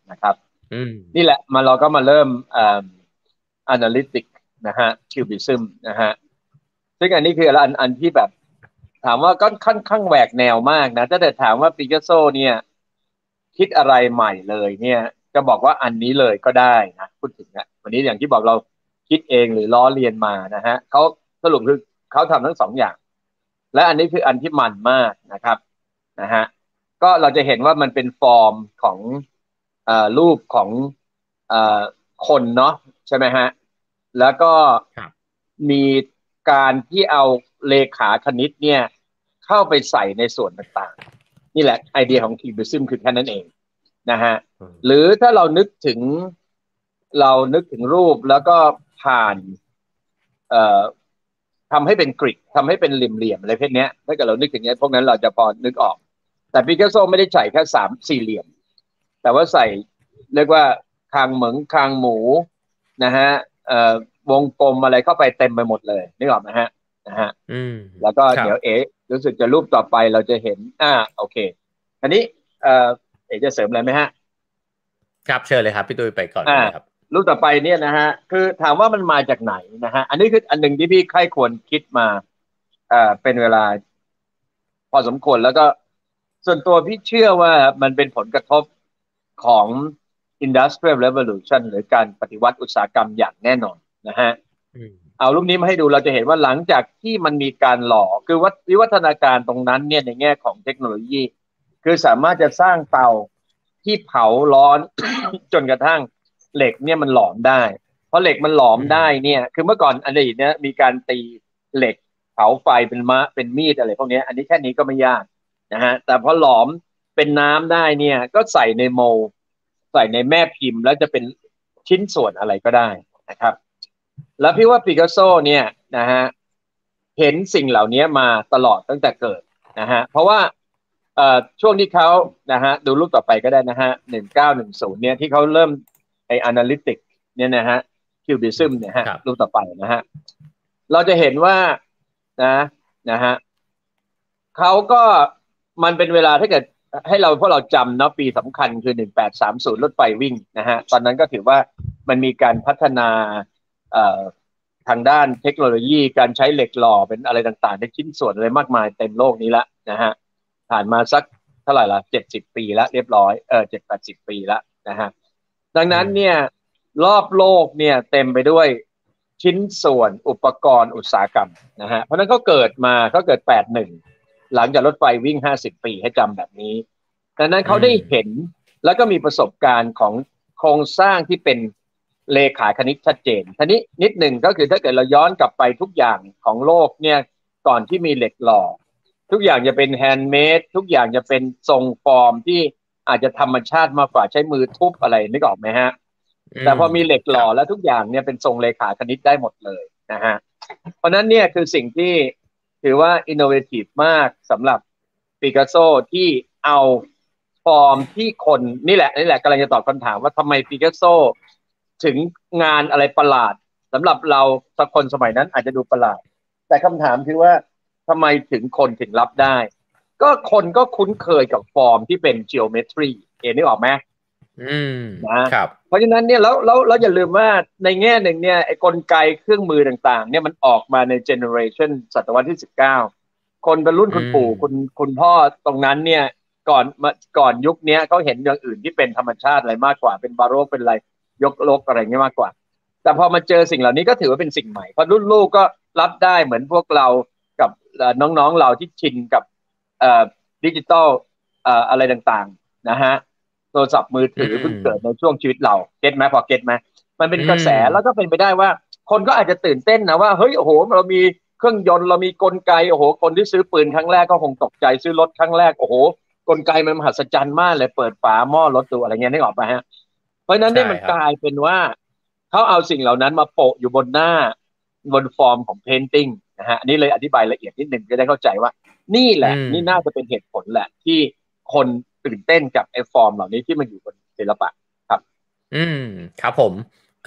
นะครับอืมนี่แหละมาเราก็มาเริ่มอ่า analytic นะฮะ cubism นะฮะซึ่งอันนี้คืออันอันที่แบบถามว่าก็ค่อนข้างแหวกแนวมากนะถ้าแต่ถามว่าปิกัสโซเนี่ยคิดอะไรใหม่เลยเนี่ยจะบอกว่าอันนี้เลยก็ได้นะพูดถึงนะวันนี้อย่างที่บอกเราคิดเองหรือล้อเลียนมานะฮะเขาสรุปคือเขาทำทั้งสองอย่างและอันนี้คืออันที่มันมากนะครับนะฮะก็เราจะเห็นว่ามันเป็นฟอร์มของเอ่อรูปของเอ่อคนเนาะใช่ไหมฮะแล้วก็มีการที่เอาเลขาคณิตเนี่ยเข้าไปใส่ในส่วนต่างๆนี่แหละไอเดียของคิวบิซึมคือแค่นั้นเองนะฮะหรือถ้าเรานึกถึงเรานึกถึงรูปแล้วก็ผ่านเอ่อทำให้เป็นกริดทำให้เป็นเหลี่ยมๆอะไรพวกนี้ถ้าเกิดเรานึกถึงเนี้ยพวกนั้นเราจะพอนึกออกแต่ปิกัสโซไม่ได้ใส่แค่สามสี่เหลี่ยมแต่ว่าใส่เรียกว่าคางเหมืองคางหมูนะฮะเอ่อวงกลมอะไรเข้าไปเต็มไปหมดเลยนึกออกไหมฮะนะฮะแล้วก็เดี๋ยวเอ๋รู้สึกจะรูปต่อไปเราจะเห็นอ่าโอเคอันนี้เอ่อเอ๋จะเสริมอะไรไหมฮะครับเชิญเลยครับพี่ตุ้ยไปก่อนเลยครับรูปต่อไปเนี่ยนะฮะคือถามว่ามันมาจากไหนนะฮะอันนี้คืออันหนึ่งที่พี่ใคร่ควรคิดมาเอ่อเป็นเวลาพอสมควรแล้วก็ส่วนตัวพี่เชื่อว่ามันเป็นผลกระทบของ Industrial Revolution หรือการปฏิวัติอุตสาหกรรมอย่างแน่นอนนะฮะเอารูปนี้มาให้ดูเราจะเห็นว่าหลังจากที่มันมีการหล่อคือวิวัฒนาการตรงนั้นเนี่ยในแง่ของเทคโนโลยีคือสามารถจะสร้างเตาที่เผาร้อน จนกระทั่งเหล็กเนี่ยมันหลอมได้เพราะเหล็กมันหลอมได้เนี่ยคือเมื่อก่อนอดีตเนี่ยมีการตีเหล็กเผาไฟเป็นมะเป็นมีดอะไรพวกนี้อันนี้แค่นี้ก็ไม่ยากนะฮะแต่พอหลอมเป็นน้ำได้เนี่ยก็ใส่ในโมลใส่ในแม่พิมพ์แล้วจะเป็นชิ้นส่วนอะไรก็ได้นะครับแล้วพี่ว่าปิกัสโซเนี่ยนะฮะเห็นสิ่งเหล่านี้มาตลอดตั้งแต่เกิดนะฮะเพราะว่าเอ่อช่วงที่เขานะฮะดูรูปต่อไปก็ได้นะฮะหนึ่งเก้าหนึ่งศูนย์เนี่ยที่เขาเริ่มไอ้ analytic เนี่ยนะฮะ cubism เนี่ยฮะรูปต่อไปนะฮะเราจะเห็นว่านะนะฮะเขาก็มันเป็นเวลาถ้าเกิดให้เราพวกเราจำเนาะปีสำคัญคือหนึ่งแปดสามศูนย์รถไฟวิ่งนะฮะตอนนั้นก็ถือว่ามันมีการพัฒนาเอ่อทางด้านเทคโนโลยีการใช้เหล็กหล่อเป็นอะไรต่างๆในชิ้นส่วนอะไรมากมายเต็มโลกนี้ละนะฮะผ่านมาสักเท่าไหร่ละเจ็ดสิบปีแล้วเรียบร้อยเออเจ็ดแปดสิบปีแล้วนะฮะดังนั้นเนี่ยรอบโลกเนี่ยเต็มไปด้วยชิ้นส่วนอุปกรณ์อุตสาหกรรมนะฮะเพราะนั้นเขาเกิดมาเขาเกิดแปดหนึ่งหลังจากรถไฟวิ่งห้าสิบปีให้จำแบบนี้ดังนั้นเขาได้เห็นแล้วก็มีประสบการณ์ของโครงสร้างที่เป็นเลขาคณิตชัดเจนทีนี้นิดหนึ่งก็คือถ้าเกิดเราย้อนกลับไปทุกอย่างของโลกเนี่ยก่อนที่มีเหล็กหล่อทุกอย่างจะเป็นแฮนด์เมดทุกอย่างจะเป็นทรงฟอร์มที่อาจจะธรรมชาติมากกว่าใช้มือทุบอะไรนึกออกไหมฮะแต่พอมีเหล็กหล่อแล้วทุกอย่างเนี่ยเป็นทรงเลขาคณิตได้หมดเลยนะฮะเพราะนั้นเนี่ยคือสิ่งที่ถือว่าอินโนเวทีฟมากสำหรับปิกัสโซที่เอาฟอร์มที่คนนี่แหละนี่แหละกำลังจะตอบคำถามว่าทำไมปิกัสโซถึงงานอะไรประหลาดสำหรับเราสักคนสมัยนั้นอาจจะดูประหลาดแต่คำถามคือว่าทำไมถึงคนถึงรับได้ก็คนก็คุ้นเคยกับฟอร์มที่เป็น geometry เห็นนึกออกไหมอืมนะครับเพราะฉะนั้นเนี่ยแล้วแล้วแล้วอย่าลืมว่าในแง่หนึ่งเนี่ยไอ้กลไกเครื่องมือต่างๆเนี่ยมันออกมาในเจเนอเรชันศตวรรษที่สิบเก้าคนเป็นรุ่นคุณปู่คุณคุณพ่อตรงนั้นเนี่ยก่อนมาก่อนยุคนี้เขาเห็นอย่างอื่นที่เป็นธรรมชาติอะไรมากกว่าเป็นบาโรกเป็นอะไรยกลกอะไรเงี้ยมากกว่าแต่พอมาเจอสิ่งเหล่านี้ก็ถือว่าเป็นสิ่งใหม่เพราะรุ่นลูกก็รับได้เหมือนพวกเรากับน้องๆเราที่ชินกับดิจิตอลอะไรต่างๆนะฮะโทรศัพท์มือถือเพิ่งเกิดในช่วงชีวิตเราเก็ตไหมพอเก็ตไหมมันเป็นกระแสแล้วก็เป็นไปได้ว่าคนก็อาจจะตื่นเต้นนะว่าเฮ้ยโอ้โหเรามีเครื่องยนต์เรามีกลไกโอ้โหคนที่ซื้อปืนครั้งแรกก็คงตกใจซื้อรถครั้งแรกโอ้โหกลไกมันมหัศจรรย์มากเลยเปิดฝาหม้อรถดูอะไรเงี้ยนึกออกป่ะฮะเพราะฉะนั้นเนี่ยมันกลายเป็นว่าเขาเอาสิ่งเหล่านั้นมาโปะอยู่บนหน้าบนฟอร์มของเพนติ้งนะฮะอันนี้เลยอธิบายละเอียดนิดหนึ่งจะได้เข้าใจว่านี่แหละนี่น่าจะเป็นเหตุผลแหละที่คนตื่นเต้นกับไอ้ฟอร์มเหล่านี้ที่มันอยู่บนศิลปะครับอืมครับผม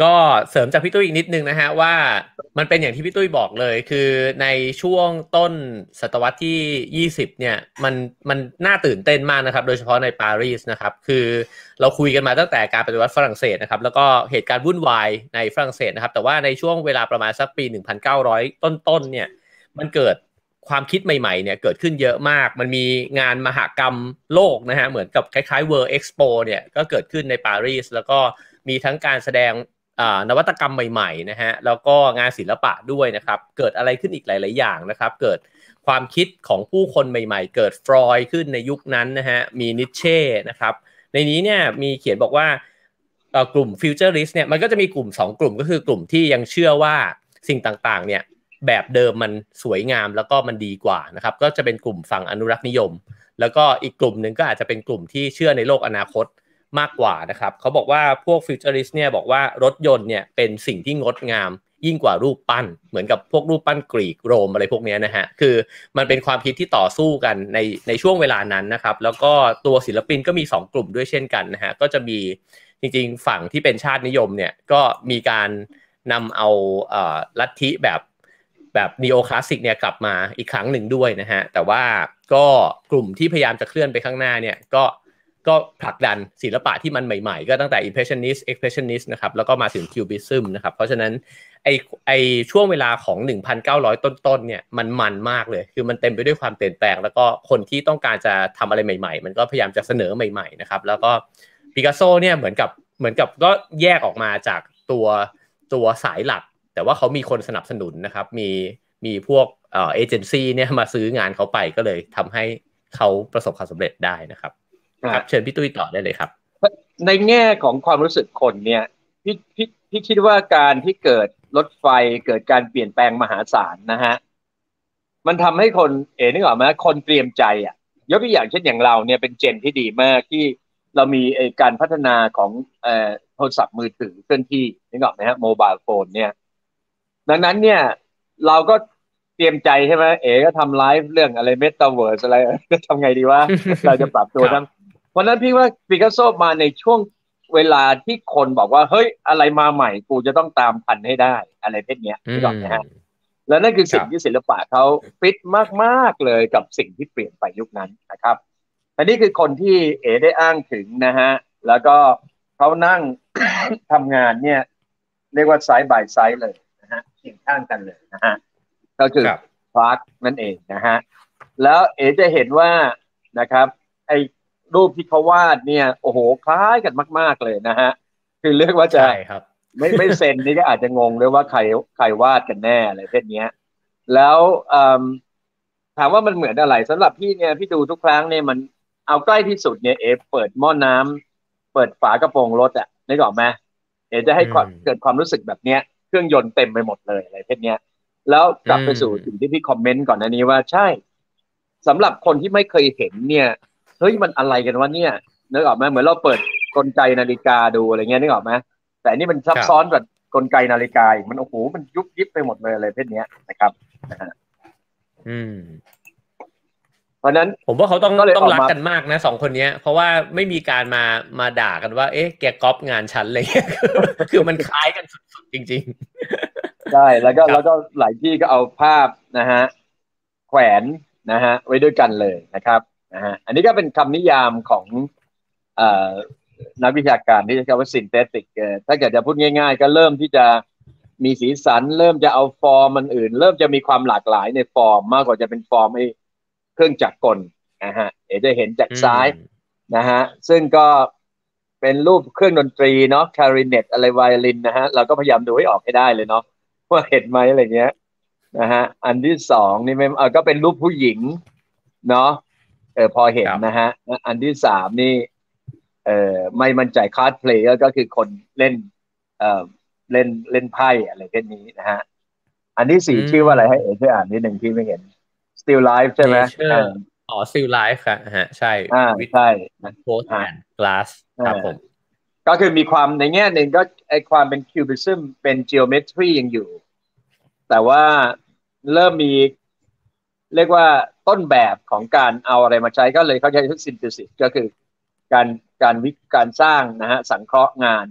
ก็เสริมจากพี่ตุ้ยอีกนิดนึงนะฮะว่ามันเป็นอย่างที่พี่ตุ้ยบอกเลยคือในช่วงต้นศตวรรษที่ยี่สิบเนี่ยมันมันน่าตื่นเต้นมากนะครับโดยเฉพาะในปารีสนะครับคือเราคุยกันมาตั้งแต่การปฏิวัติฝรั่งเศสนะครับแล้วก็เหตุการณ์วุ่นวายในฝรั่งเศสนะครับแต่ว่าในช่วงเวลาประมาณสักปีหนึ่งพันเก้าร้อยต้นๆเนี่ยมันเกิดความคิดใหม่ๆเนี่ยเกิดขึ้นเยอะมากมันมีงานมหกรรมโลกนะฮะเหมือนกับคล้ายๆ World Expo เนี่ยก็เกิดขึ้นในปารีสแล้วก็มีทั้งการแสดงนวัตกรรมใหม่ๆนะฮะแล้วก็งานศิลปะด้วยนะครับเกิดอะไรขึ้นอีกหลายๆอย่างนะครับเกิดความคิดของผู้คนใหม่ๆเกิดฟรอยด์ขึ้นในยุคนั้นนะฮะมีนิเช่นะครับในนี้เนี่ยมีเขียนบอกว่ากลุ่มฟิวเจอริสต์เนี่ยมันก็จะมีกลุ่มสองกลุ่มก็คือกลุ่มที่ยังเชื่อว่าสิ่งต่างๆเนี่ยแบบเดิมมันสวยงามแล้วก็มันดีกว่านะครับก็จะเป็นกลุ่มฝั่งอนุรักษ์นิยมแล้วก็อีกกลุ่มหนึ่งก็อาจจะเป็นกลุ่มที่เชื่อในโลกอนาคตมากกว่านะครับเขาบอกว่าพวกฟิวเจอริสต์เนี่ยบอกว่ารถยนต์เนี่ยเป็นสิ่งที่งดงามยิ่งกว่ารูปปั้นเหมือนกับพวกรูปปั้นกรีกโรมอะไรพวกนี้นะฮะคือมันเป็นความคิดที่ต่อสู้กันในในช่วงเวลานั้นนะครับแล้วก็ตัวศิลปินก็มีสองกลุ่มด้วยเช่นกันนะฮะก็จะมีจริงๆฝั่งที่เป็นชาตินิยมเนี่ยก็มีการนำเอาเอ่อลัทธิแบบแบบนีโอคลาสสิกเนี่ยกลับมาอีกครั้งหนึ่งด้วยนะฮะแต่ว่าก็กลุ่มที่พยายามจะเคลื่อนไปข้างหน้าเนี่ยก็ก็ผลักดันศิลปะที่มันใหม่ๆก็ตั้งแต่ Impressionist Expressionist นะครับแล้วก็มาถึง Cubism นะครับเพราะฉะนั้นไอไอช่วงเวลาของ หนึ่งพันเก้าร้อย ต้นๆเนี่ยมันมันมากเลยคือมันเต็มไปด้วยความเปลี่ยนแปลงแล้วก็คนที่ต้องการจะทำอะไรใหม่ๆมันก็พยายามจะเสนอใหม่ๆนะครับแล้วก็ปิกัสโซเนี่ยเหมือนกับเหมือนกับก็แยกออกมาจากตัวตัวสายหลักแต่ว่าเขามีคนสนับสนุนนะครับมีมีพวกเอ่อเอเจนซี่เนี่ยมาซื้องานเขาไปก็เลยทำให้เขาประสบความสำเร็จได้นะครับครับเชิญพี่ตุ้ยต่อได้เลยครับในแง่ของความรู้สึกคนเนี่ยพี่พี่พี่คิดว่าการที่เกิดรถไฟเกิดการเปลี่ยนแปลงมหาศาลนะฮะมันทำให้คนเอ๋นึกออกไหมคนเตรียมใจอ่ะยกตัวอย่างเช่นอย่างเราเนี่ยเป็นเจนที่ดีมากที่เรามีการพัฒนาของเอ่อโทรศัพท์มือถือเคลื่อนที่นึกออกไหมฮะโมบายโฟนเนี่ยดังนั้นเนี่ยเราก็เตรียมใจใช่ไหมเอ๋ก็ทำไลฟ์เรื่องอะไรเมตาเวิร์สอะไรก็ทำไงดีวะ เราจะปรับตัวทำเพราะนั้นพี่ว่าปิกัสโซมาในช่วงเวลาที่คนบอกว่าเฮ้ยอะไรมาใหม่กูจะต้องตามทันให้ได้อะไรเพศเนี้ยนึกออกไหมฮะแล้วนั่นคือสิ่งที่ศิลปะเขาฟิตมากๆเลยกับสิ่งที่เปลี่ยนไปยุคนั้นนะครับอันนี้คือคนที่เอ๋ได้อ้างถึงนะฮะแล้วก็เขานั่ง ทำงานเนี่ยเรียกว่าไซด์บายไซด์เลยนะฮะเคียงข้างกันเลยนะฮะก็คือพาร์คนั่นเองนะฮะแล้วเอ๋จะเห็นว่านะครับไอ้รูปที่เขาวาดเนี่ยโอ้โหคล้ายกันมากๆเลยนะฮะคือเรียกว่าจะไม่ไม่เซนนี่ก็อาจจะงงเลยว่าใครใครวาดกันแน่อะไรเช่นนี้แล้วถามว่ามันเหมือนอะไรสำหรับพี่เนี่ยพี่ดูทุกครั้งเนี่ยมันเอาใกล้ที่สุดเนี่ยเอเปิดหม้อน้ำเปิดฝากระโปรงรถอ่ะนึกออกไหมเอจะให้เกิดความรู้สึกแบบเนี้ยเครื่องยนต์เต็มไปหมดเลยอะไรเช่นนี้แล้วกลับไปสู่สิ่งที่พี่คอมเมนต์ก่อนหน้านี้ว่าใช่สำหรับคนที่ไม่เคยเห็นเนี่ยเฮ้ยมันอะไรกันวะเนี่ยนึกออกไหมเหมือนเราเปิดกลไกนาฬิกาดูอะไรเงี้ยนึกออกไหมแต่นี่มันซับซ้อนกว่ากลไกนาฬิกามันโอ้โหมันยุบยิบไปหมดเลยอะไรเพศนี้นะครับนะฮะอืมเพราะนั้นผมว่าเขาต้องต้องรักกันมากนะสองคนนี้เพราะว่าไม่มีการมามาด่ากันว่าเอ๊ะแกก๊อปงานฉันอะไรเงี้ยคือมันคล้ายกันสุดๆจริงๆใช่แล้วก็แล้วก็หลายที่ก็เอาภาพนะฮะแขวนนะฮะไว้ด้วยกันเลยนะครับนะฮะอันนี้ก็เป็นคำนิยามของเอ่อนักวิชาการที่เรียกว่า synthetic ถ้าเกิดจะพูดง่ายๆก็เริ่มที่จะมีสีสันเริ่มจะเอาฟอร์มมันอื่นเริ่มจะมีความหลากหลายในฟอร์มมากกว่าจะเป็นฟอร์มไอ้เครื่องจักรกลนะฮะเดี๋ยวจะเห็นจากซ้ายนะฮะซึ่งก็เป็นรูปเครื่องดนตรีเนาะคลาริเนตอะไรไวโอลินนะฮะเราก็พยายามดูให้ออกให้ได้เลยเนาะว่าเห็นไหมอะไรเงี้ยนะฮะอันที่สองนี่ไม่เออก็เป็นรูปผู้หญิงเนาะเออพอเห็นนะฮะอันที่สามนี่เออไม่มั่นใจคาร์ดเพลย์ก็คือคนเล่นเออเล่นเล่นไพ่อะไรแค่นี้นะฮะอันที่สี่ชื่อว่าอะไรให้เอ๋ช่วยอ่านนิดหนึ่งที่ไม่เห็น still life ใช่ไหมอ๋อ still life ครับฮะใช่อ่าใช่ post and glass ครับผมก็คือมีความในแง่หนึ่งก็ไอความเป็น cubism เป็น geometry ยังอยู่แต่ว่าเริ่มมีเรียกว่าต้นแบบของการเอาอะไรมาใช้ก็เลยเขาใช้ synthesis ก็คือการการวิการสร้างนะฮะสังเคราะห์งาน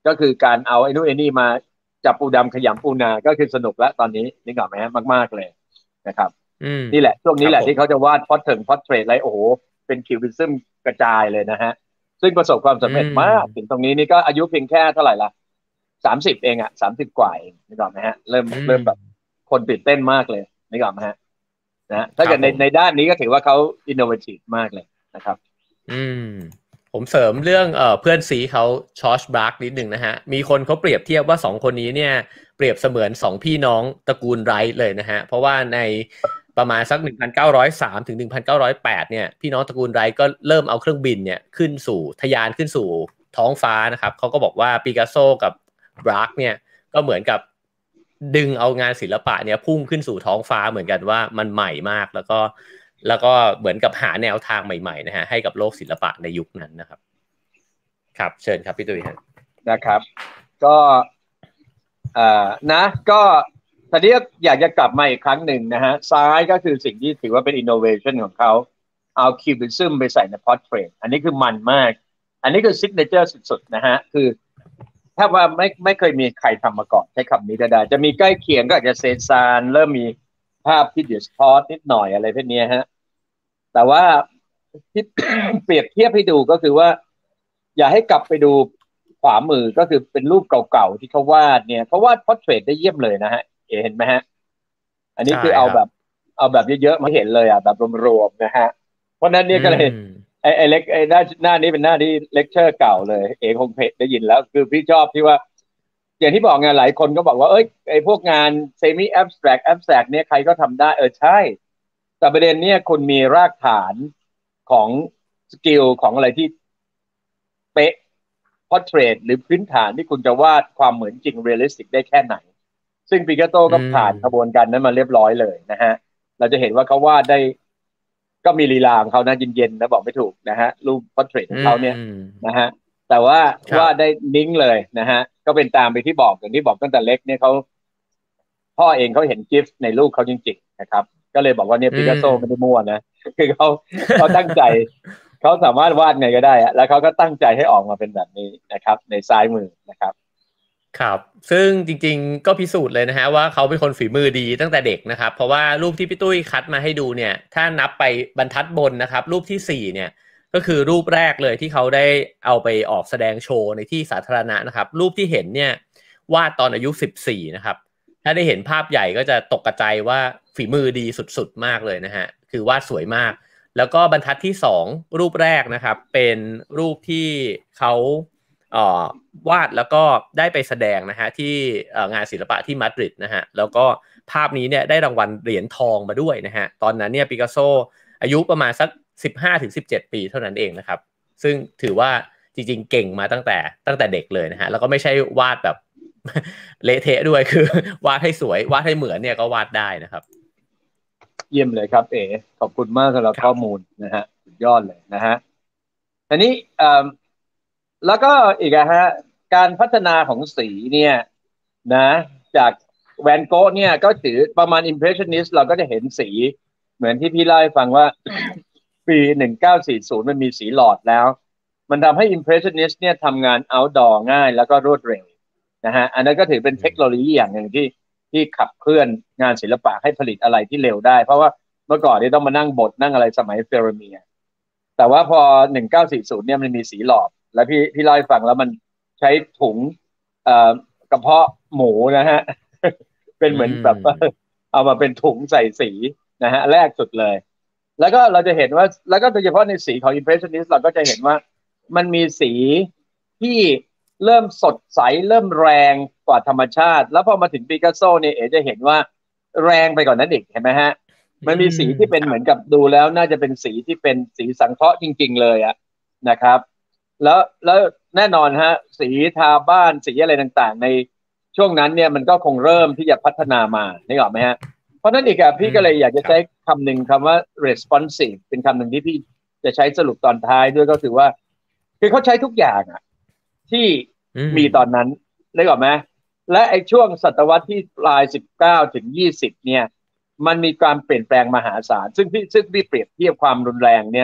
ก็คือการเอาไอ้นู่นไอ้นี่มาจับปูดำขยำปูนาก็คือสนุกแล้วตอนนี้นึกออกไหมฮะมากๆเลยนะครับนี่แหละช่วงนี้แหละที่เขาจะวาดพอร์เทรตพอร์เทรตอะไรโอ้โหเป็นคิวบิซึมกระจายเลยนะฮะซึ่งประสบความสำเร็จมากถึงตรงนี้นี่ก็อายุเพียงแค่เท่าไหร่ละสามสิบเองอ่ะสามสิบกว่าเองนึกออกไหมฮะเริ่มเริ่มแบบคนตื่นเต้นมากเลยนึกออกไหมฮะนะถ้าเกิดในในด้านนี้ก็ถือว่าเขาอินโนเวทีฟมากเลยนะครับอืมผมเสริมเรื่องเอ่อเพื่อนซีเขาชอชบาร์กนิดหนึ่งนะฮะมีคนเขาเปรียบเทียบว่าสองคนนี้เนี่ยเปรียบเสมือนสองพี่น้องตระกูลไรท์เลยนะฮะเพราะว่าในประมาณสักหนึ่งพันเก้าร้อยสามถึงหนึ่งพันเก้าร้อยแปดเนี่ยพี่น้องตระกูลไรท์ก็เริ่มเอาเครื่องบินเนี่ยขึ้นสู่ทะยานขึ้นสู่ท้องฟ้านะครับเขาก็บอกว่าปิกัสโซกับบาร์กเนี่ยก็เหมือนกับดึงเอางานศิลปะเนี่ยพุ่งขึ้นสู่ท้องฟ้าเหมือนกันว่ามันใหม่มากแล้วก็แล้วก็เหมือนกับหาแนวทางใหม่ๆนะฮะให้กับโลกศิลปะในยุคนั้นนะครับครับเชิญครับพี่ตุ้ยฮะนะครับก็อ่านะก็ตอนนี้อยากจะกลับมาอีกครั้งหนึ่งนะฮะซ้ายก็คือสิ่งที่ถือว่าเป็น innovation ของเขาเอาคิวบิซึมไปใส่ใน portrait อันนี้คือมันมากอันนี้คือ signature สุดๆนะฮะคือถ้าว่าไม่ไม่เคยมีใครทำมาก่อนใช้คำนี้ก็ได้จะมีใกล้เคียงก็อาจจะเซซานเริ่มมีภาพที่เดียสพอตนิดหน่อยอะไรพวกนี้ฮะแต่ว่าที่ เปรียบเทียบให้ดูก็คือว่าอย่าให้กลับไปดูขวามือก็คือเป็นรูปเก่าๆที่เขาวาดเนี่ยเขาวาดพอร์เทรตได้เยี่ยมเลยนะฮะเห็นไหมฮะอันนี้คือเอาแบบเอาแบบเยอะๆมาเห็นเลยอ่ะแบบรวมๆนะฮะเพราะนั้นเนี่ยก็เลยไอ้ไอ้เล็กไอ้หน้าหน้านี้เป็นหน้าที่เลคเชอร์เก่าเลยเอกคงเพจได้ยินแล้วคือพี่ชอบที่ว่าอย่างที่บอกไงหลายคนก็บอกว่าเอ้ยไอ้พวกงานเซมิแอบสแตรกแอบสแตรกเนี่ยใครก็ทำได้เออใช่แต่ประเด็นเนี่ยคุณมีรากฐานของสกิลของอะไรที่เป๊ะพอร์เทรตหรือพื้นฐานที่คุณจะวาดความเหมือนจริงเรียลลิสติกได้แค่ไหนซึ่งปิกัสโซก็ผ่านกระบวนการนั้นมาเรียบร้อยเลยนะฮะเราจะเห็นว่าเขาวาดได้ก็มีลีลาของเขานะเย็นๆนะบอกไม่ถูกนะฮะรูปพอร์เทรตของเขาเนี่ยนะฮะแต่ว่าว่าได้นิ่งเลยนะฮะก็เป็นตามไปที่บอกอย่างที่บอกตั้งแต่เล็กเนี่ยเขาพ่อเองเขาเห็นกิฟต์ในลูกเขาจริงๆนะครับก็เลยบอกว่าเนี่ยปิกัสโซไม่ได้มั่วนะคือเขาเขาตั้งใจเขาสามารถวาดไงก็ได้อะแล้วเขาก็ตั้งใจให้ออกมาเป็นแบบนี้นะครับในซ้ายมือนะครับครับซึ่งจริงๆก็พิสูจน์เลยนะฮะว่าเขาเป็นคนฝีมือดีตั้งแต่เด็กนะครับเพราะว่ารูปที่พี่ตุ้ยคัดมาให้ดูเนี่ยถ้านับไปบรรทัดบนนะครับรูปที่สี่เนี่ยก็คือรูปแรกเลยที่เขาได้เอาไปออกแสดงโชว์ในที่สาธารณะนะครับรูปที่เห็นเนี่ยวาดตอนอายุสิบสี่นะครับถ้าได้เห็นภาพใหญ่ก็จะตกใจว่าฝีมือดีสุดๆมากเลยนะฮะคือวาดสวยมากแล้วก็บรรทัดที่สองรูปแรกนะครับเป็นรูปที่เขาเอ่อวาดแล้วก็ได้ไปแสดงนะฮะที่งานศิลปะที่มาดริดนะฮะแล้วก็ภาพนี้เนี่ยได้รางวัลเหรียญทองมาด้วยนะฮะตอนนั้นเนี่ยปิกัสโซอายุประมาณสัก สิบห้าถึงสิบเจ็ด ปีเท่านั้นเองนะครับซึ่งถือว่าจริงๆเก่งมาตั้งแต่ตั้งแต่เด็กเลยนะฮะแล้วก็ไม่ใช่วาดแบบ เละเทะด้วยคือวาดให้สวยวาดให้เหมือนเนี่ยก็วาดได้นะครับเยี่ยมเลยครับเอ๋ขอบคุณมากสำหรับข้อมูลนะฮะสุดยอดเลยนะฮะทีนี้แล้วก็อีกนะฮะการพัฒนาของสีเนี่ยนะจากแวนโก๊ะเนี่ยก็ถือประมาณ impressionist เราก็จะเห็นสีเหมือนที่พี่เล่าให้ฟังว่า ปีหนึ่งเก้าสี่ศูนย์มันมีสีหลอดแล้วมันทำให้ impressionist เนี่ยทำงาน outdoor ง่ายแล้วก็รวดเร็วนะฮะอันนั้นก็ถือเป็นเทคโนโลยีอย่างหนึ่งที่ที่ขับเคลื่อนงานศิลปะให้ผลิตอะไรที่เร็วได้เพราะว่าเมื่อก่อนนี่ต้องมานั่งบดนั่งอะไรสมัยเฟรเมียแต่ว่าพอหนึ่งเก้าสี่ศูนย์เนี่ยมันมีสีหลอดแล้วพี่พี่เล่าให้ฟังแล้วมันใช้ถุงเอ่อกระเพาะหมูนะฮะ เป็นเหมือนแบบเอามาเป็นถุงใส่สีนะฮะแรกสุดเลยแล้วก็เราจะเห็นว่าแล้วก็โดยเฉพาะในสีของ impressionist เราก็จะเห็นว่ามันมีสีที่เริ่มสดใสเริ่มแรงกว่าธรรมชาติแล้วพอมาถึงปิกัสโซเนี่ยเอ๋จะเห็นว่าแรงไปกว่านนั้นอีกเห็นไหมฮะมันมีสีที่เป็นเหมือนกับดูแล้วน่าจะเป็นสีที่เป็นสีสังเคราะห์จริงๆเลยอะนะครับแล้วแล้วแน่นอนฮะสีทาบ้านสีอะไรต่างๆในช่วงนั้นเนี่ยมันก็คงเริ่มที่จะพัฒนามาได้หรอไหมฮะเพราะนั้นอีกอะพี่ก็เลยอยากจะใช้คำหนึ่งคำว่า responsive เป็นคำหนึ่งที่พี่จะใช้สรุปตอนท้ายด้วยก็คือว่าคือเขาใช้ทุกอย่างอะที่มีตอนนั้นได้หรอไหมและไอ้ช่วงศตวรรษที่ปลายสิบเก้าถึงยี่สิบเนี่ยมันมีการเปลี่ยนแปลงมหาศาลซึ่งพี่ซึ่งพี่เปรียบเทียบความรุนแรงเนี่ยก็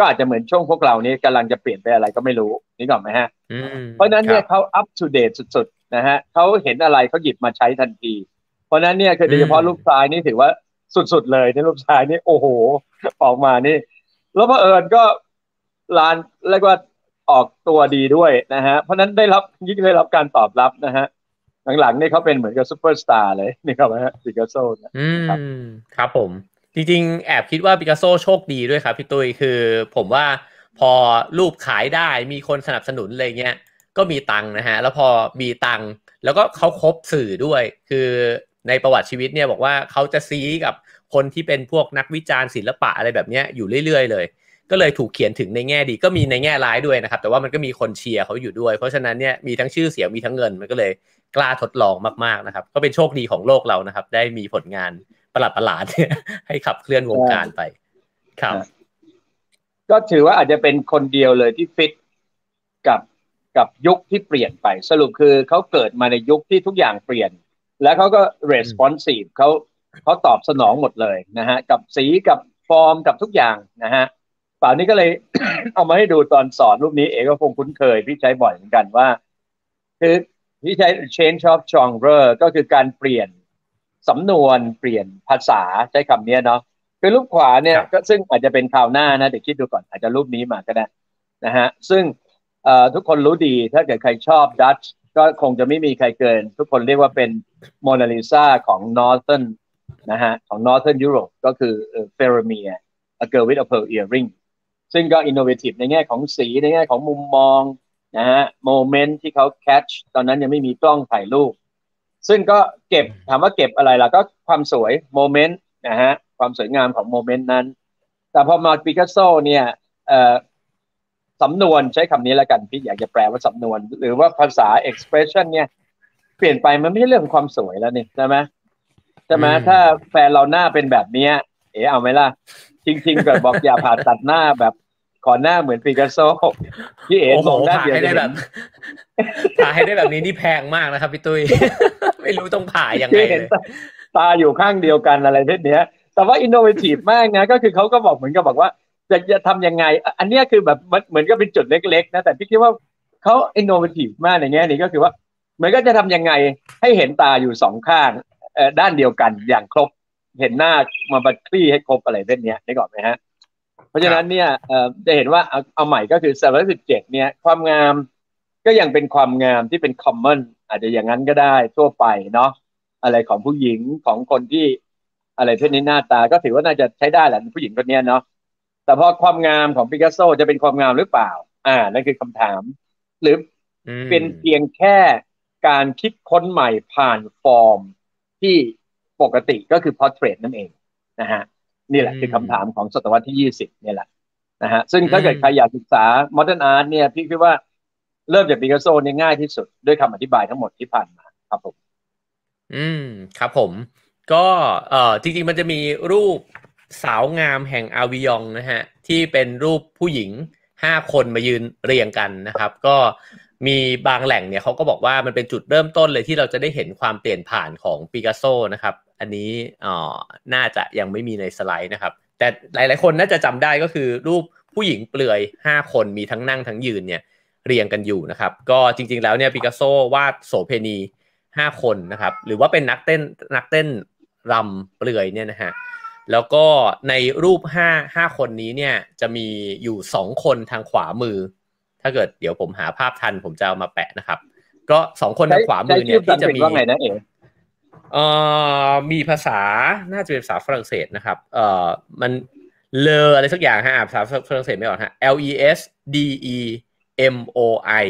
ก็อาจจะเหมือนช่วงพวกเรานี้กำลังจะเปลี่ยนไปอะไรก็ไม่รู้นี่ก่อนไหมฮะเพราะนั้นเนี่ยเขา up to date สุดๆนะฮะเขาเห็นอะไรเขาหยิบมาใช้ทันทีเพราะนั้นเนี่ยคือโดยเฉพาะลูกชายนี่ถือว่าสุดๆเลยนี่ลูกชายนี่โอ้โหออกมานี่แล้วพอเอิญก็ลานเรียกว่าออกตัวดีด้วยนะฮะเพราะนั้นได้รับยิ่งได้รับการตอบรับนะฮะหลังๆนี่เขาเป็นเหมือนกับซูเปอร์สตาร์เลยนี่ครับฮะปิกัสโซนะครับครับผมจริงๆแอบคิดว่าปิกัสโซโชคดีด้วยครับพี่ตุ้ยคือผมว่าพอรูปขายได้มีคนสนับสนุนอะไรเงี้ยก็มีตังค์นะฮะแล้วพอมีตังค์แล้วก็เขาครบสื่อด้วยคือในประวัติชีวิตเนี่ยบอกว่าเขาจะซีกับคนที่เป็นพวกนักวิจารณ์ศิลปะอะไรแบบนี้อยู่เรื่อยๆเลยก็เลยถูกเขียนถึงในแง่ดีก็มีในแง่ร้ายด้วยนะครับแต่ว่ามันก็มีคนเชียร์เขาอยู่ด้วยเพราะฉะนั้นเนี่ยมีทั้งชื่อเสียงมีทั้งเงินมันก็เลยกล้าทดลองมากๆนะครับก็เป็นโชคดีของโลกเรานะครับได้มีผลงานประหลาดๆให้ขับเคลื่อนวงการไปครับก็ถือว่าอาจจะเป็นคนเดียวเลยที่ฟิตกับกับยุคที่เปลี่ยนไปสรุปคือเขาเกิดมาในยุคที่ทุกอย่างเปลี่ยนแล้วเขาก็ responsive เขาเขาตอบสนองหมดเลยนะฮะกับสีกับฟอร์มกับทุกอย่างนะฮะป่าวนี้ก็เลย เอามาให้ดูตอนสอนรูปนี้เองก็คงคุ้นเคยพี่ใช้บ่อยเหมือนกันว่าคือพี่ใช้ change of genre ก็คือการเปลี่ยนสำนวนเปลี่ยนภาษาใช้คำนี้เนาะคือรูปขวาเนี่ยก็ซึ่งอาจจะเป็นคราวหน้านะเดี๋ยวคิดดูก่อนอาจจะรูปนี้มาก็ได้นะฮะซึ่งทุกคนรู้ดีถ้าเกิดใครชอบดัตช์ก็คงจะไม่มีใครเกินทุกคนเรียกว่าเป็นโมนาลิซาของ Northern นะฮะของ Northern Europe ก็คือ Faramir A Girl with a Pearl Earring ซึ่งก็ innovative ในแง่ของสีในแง่ของมุมมองนะฮะโมเมนต์ที่เขา catch ตอนนั้นยังไม่มีกล้องถ่ายรูปซึ่งก็เก็บถามว่าเก็บอะไรล่ะก็ความสวยโมเมนต์นะฮะความสวยงามของโมเมนต์นั้นแต่พอมาปิกัสโซเนี่ยเอ่อสำนวนใช้คำนี้แล้วกันพี่อยากจะแปลว่าสำนวนหรือว่าภาษา expression เนี่ยเปลี่ยนไปมันไม่ใช่เรื่องความสวยแล้วนี่ใช่ไหมใช่ไหมถ้าแฟนเราหน้าเป็นแบบนี้เอ๋เอาไหมล่ะจริงๆแบบบอกอย่าผ่าตัดหน้าแบบขอหน้าเหมือนปิกัสโซพี่เอ๋มองด้านเดียวได้แบบผ่าให้ได้แบบนี้นี่แพงมากนะครับพี่ตุ้ยไม่รู้ต้องผ่ายังไงเลยตาอยู่ข้างเดียวกันอะไรเช่นนี้แต่ว่าอินโนเวทีฟมากนะก็คือเขาก็บอกเหมือนกับบอกว่าจะจะทำยังไงอันนี้คือแบบเหมือนก็เป็นจุดเล็กๆนะแต่พี่คิดว่าเขาอินโนเวทีฟมากในแง่นี้ก็คือว่าเหมือนก็จะทำยังไงให้เห็นตาอยู่สองข้างเอ่อด้านเดียวกันอย่างครบเห็นหน้ามาบัดคลี่ให้ครบอะไรเช่นนี้ได้ก่อนไหมฮะเพราะฉะนั้นเนี่ยเอ่อจะเห็นว่าเอาเอาใหม่ก็คือสามร้อยสิบเจ็ดเนี่ยความงามก็ยังเป็นความงามที่เป็นคอมมอนอาจจะอย่างนั้นก็ได้ทั่วไปเนาะอะไรของผู้หญิงของคนที่อะไรเช่นนี้หน้าตาก็ถือว่าน่าจะใช้ได้แหละผู้หญิงคนนี้เนาะแต่พอความงามของปิกัสโซจะเป็นความงามหรือเปล่าอ่านั่นคือคำถามหรือเป็นเพียงแค่การคิดค้นใหม่ผ่านฟอร์มที่ปกติก็คือพอร์เทรตนั่นเองนะฮะนี่แหละคือคำถามของศตวรรษที่ยี่สิบนี่แหละนะฮะซึ่งถ้าเกิดใครอยากศึกษาโมเดิร์นอาร์ตเนี่ยพี่คิดว่าเริ่มจากปิกัสโซเนี่ยง่ายที่สุดด้วยคำอธิบายทั้งหมดที่ผ่านมาครับผมอืมครับผมก็เอ่อจริงๆมันจะมีรูปสาวงามแห่งอาวิยองนะฮะที่เป็นรูปผู้หญิงห้าคนมายืนเรียงกันนะครับก็มีบางแหล่งเนี่ยเขาก็บอกว่ามันเป็นจุดเริ่มต้นเลยที่เราจะได้เห็นความเปลี่ยนผ่านของปิกัสโซนะครับอันนี้เอ่อน่าจะยังไม่มีในสไลด์นะครับแต่หลายๆคนน่าจะจำได้ก็คือรูปผู้หญิงเปลือยห้าคนมีทั้งนั่งทั้งยืนเนี่ยเรียงกันอยู่นะครับก็จริงๆแล้วเนี่ยปิกัสโซวาดโสเภณีห้าคนนะครับหรือว่าเป็นนักเต้นนักเต้นรำเปลือยเนี่ยนะฮะแล้วก็ในรูปห้า ห้าคนนี้เนี่ยจะมีอยู่สองคนทางขวามือถ้าเกิดเดี๋ยวผมหาภาพทันผมจะเอามาแปะนะครับก็สองคนทางขวามือเนี่ยที่จะมีว่าไงนะเอ๋เอ่อมีภาษาน่าจะเป็นภาษาฝรั่งเศสนะครับเอ่อมันเลออะไรสักอย่างฮะภาษาฝรั่งเศสไม่ออกฮะ L E S D E M O I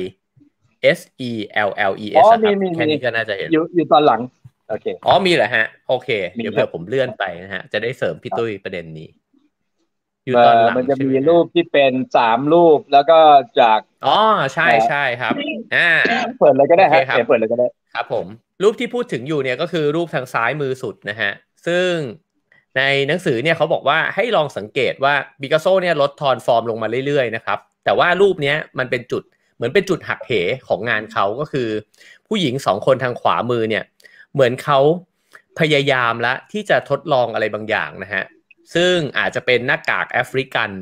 S E L L E S ครับแค่นี้ก็น่าจะเห็นอยู่อยู่ตอนหลังโอเคอ๋อมีเหรอฮะโอเคเดี๋ยวเผื่อผมเลื่อนไปนะฮะจะได้เสริมพี่ตุ้ยประเด็นนี้อยู่ตอนหลังมันจะมีรูปที่เป็นสามรูปแล้วก็จากอ๋อใช่ใช่ครับอ่าเปิดเลยก็ได้ครับเปิดเลยก็ได้ครับผมรูปที่พูดถึงอยู่เนี่ยก็คือรูปทางซ้ายมือสุดนะฮะซึ่งในหนังสือเนี่ยเขาบอกว่าให้ลองสังเกตว่าปิกัสโซเนี่ยลดทอนฟอร์มลงมาเรื่อยๆนะครับแต่ว่ารูปนี้มันเป็นจุดเหมือนเป็นจุดหักเหของงานเขาก็คือผู้หญิงสองคนทางขวามือเนี่ยเหมือนเขาพยายามละที่จะทดลองอะไรบางอย่างนะฮะซึ่งอาจจะเป็นหน้ากากแอฟริกัน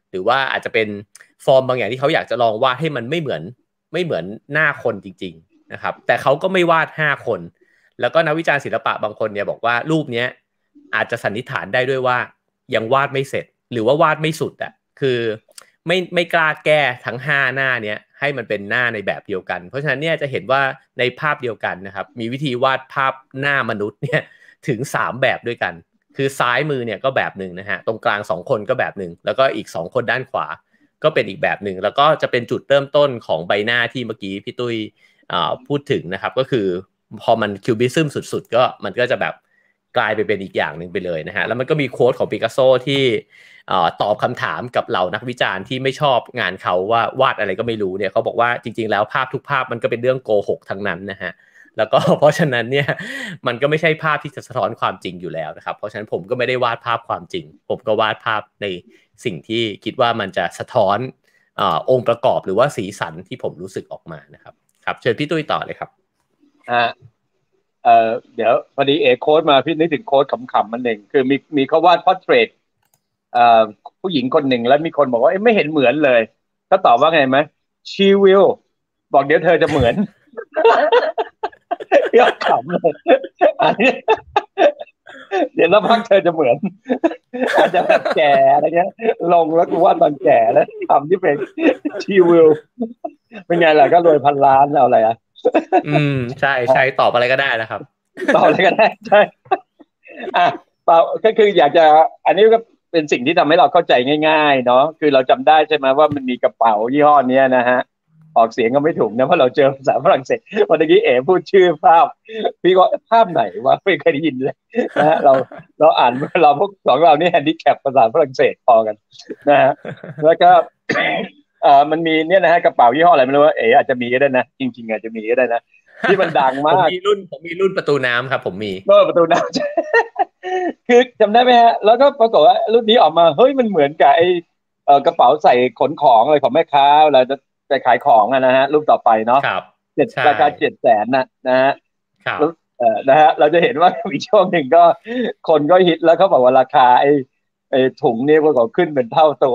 หรือว่าอาจจะเป็นฟอร์มบางอย่างที่เขาอยากจะลองวาดให้มันไม่เหมือนไม่เหมือนหน้าคนจริงๆนะครับแต่เขาก็ไม่วาดห้าคนแล้วก็นักวิจารณ์ศิลปะบางคนเนี่ยบอกว่ารูปเนี้ยอาจจะสันนิษฐานได้ด้วยว่ายังวาดไม่เสร็จหรือว่าวาดไม่สุดอ่ะคือไม่ไม่กล้าแก้ทั้งห้าหน้าเนี้ยให้มันเป็นหน้าในแบบเดียวกันเพราะฉะนั้นเนี่ยจะเห็นว่าในภาพเดียวกันนะครับมีวิธีวาดภาพหน้ามนุษย์เนี่ยถึงสามแบบด้วยกันคือซ้ายมือเนี่ยก็แบบหนึ่งนะฮะตรงกลางสองคนก็แบบหนึ่งแล้วก็อีกสองคนด้านขวาก็เป็นอีกแบบหนึ่งแล้วก็จะเป็นจุดเริ่มต้นของใบหน้าที่เมื่อกี้พี่ตุ้ยพูดถึงนะครับก็คือพอมันคิวบิซึมสุดๆก็มันก็จะแบบกลายไปเป็นอีกอย่างหนึ่งไปเลยนะฮะแล้วมันก็มีโค้ดของปิกัสโซที่ตอบคำถามกับเหล่านักวิจารณ์ที่ไม่ชอบงานเขาว่าวาดอะไรก็ไม่รู้เนี่ยเขาบอกว่าจริงๆแล้วภาพทุกภาพมันก็เป็นเรื่องโกหกทั้งนั้นนะฮะแล้วก็เพราะฉะนั้นเนี่ยมันก็ไม่ใช่ภาพที่จะสะท้อนความจริงอยู่แล้วนะครับเพราะฉะนั้นผมก็ไม่ได้วาดภาพความจริงผมก็วาดภาพในสิ่งที่คิดว่ามันจะสะท้อนอ่าองค์ประกอบหรือว่าสีสันที่ผมรู้สึกออกมานะครับครับเชิญพี่ตุ้ยต่อเลยครับอ่าเอ่อเดี๋ยวพอดีเอโค้ดมาพี่นึกถึงโค้ดขำๆมันเองคือมีมีเขาวาดพอร์เทรตเอ่อผู้หญิงคนหนึ่งแล้วมีคนบอกว่าไม่เห็นเหมือนเลยเขาตอบว่าไงไหม she will บอกเดี๋ยวเธอจะเหมือนเรียกขำเลยอันนี้เดี๋ยวแล้วพักเธอจะเหมือนอาจจะแบบแก่อะไรเงี้ยลงแล้วกูวาดตอนแก่แล้วทำที่เป็น she will เป็นไงล่ะก็รวยพันล้านเอาอะไรอ่ะอืมใช่ใช่ตอบอะไรก็ได้นะครับตอบอะไรก็ได้ใช่อ่ะเปล่าก็คืออยากจะอันนี้ก็เป็นสิ่งที่ทำให้เราเข้าใจง่ายๆเนาะคือเราจำได้ใช่ไหมว่ามันมีกระเป๋ายี่ห้อนี้นะฮะออกเสียงก็ไม่ถูกนะเพราะเราเจอภาษาฝรั่งเศสวันนี้เอ๋พูดชื่อภาพพี่ก็ภาพไหนวะไม่เคยได้ยินเลยนะฮะเราเราอ่านเราพวกสองเรานี่แฮนดิแคปภาษาฝรั่งเศสพอกันนะฮะแล้วก็เอ่อมันมีเนี่ยนะฮะกระเป๋ายี่ห้ออะไรไม่รู้ว่าเอ๋อาจจะมีก็ได้นะจริงๆอาจจะมีก็ได้นะที่มันดังมากผมมีรุ่นผมมีรุ่นประตูน้ำครับผมมีเออประตูน้ำคือจำได้ไหมฮะแล้วก็ปรากฏว่ารุ่นนี้ออกมาเฮ้ยมันเหมือนกับไอ้เออกระเป๋าใส่ขนของอะไรของแม่ค้าเราจะไปขายของอะนะฮะรูปต่อไปเนาะครับเจ็ดราคาเจ็ดแสนนะนะฮะครับเออนะฮะเราจะเห็นว่ามีช่วงหนึ่งก็คนก็ฮิตแล้วเขาบอกว่าราคาไอ้ไอ้ถุงนี่ปรากฏขึ้นเป็นเท่าตัว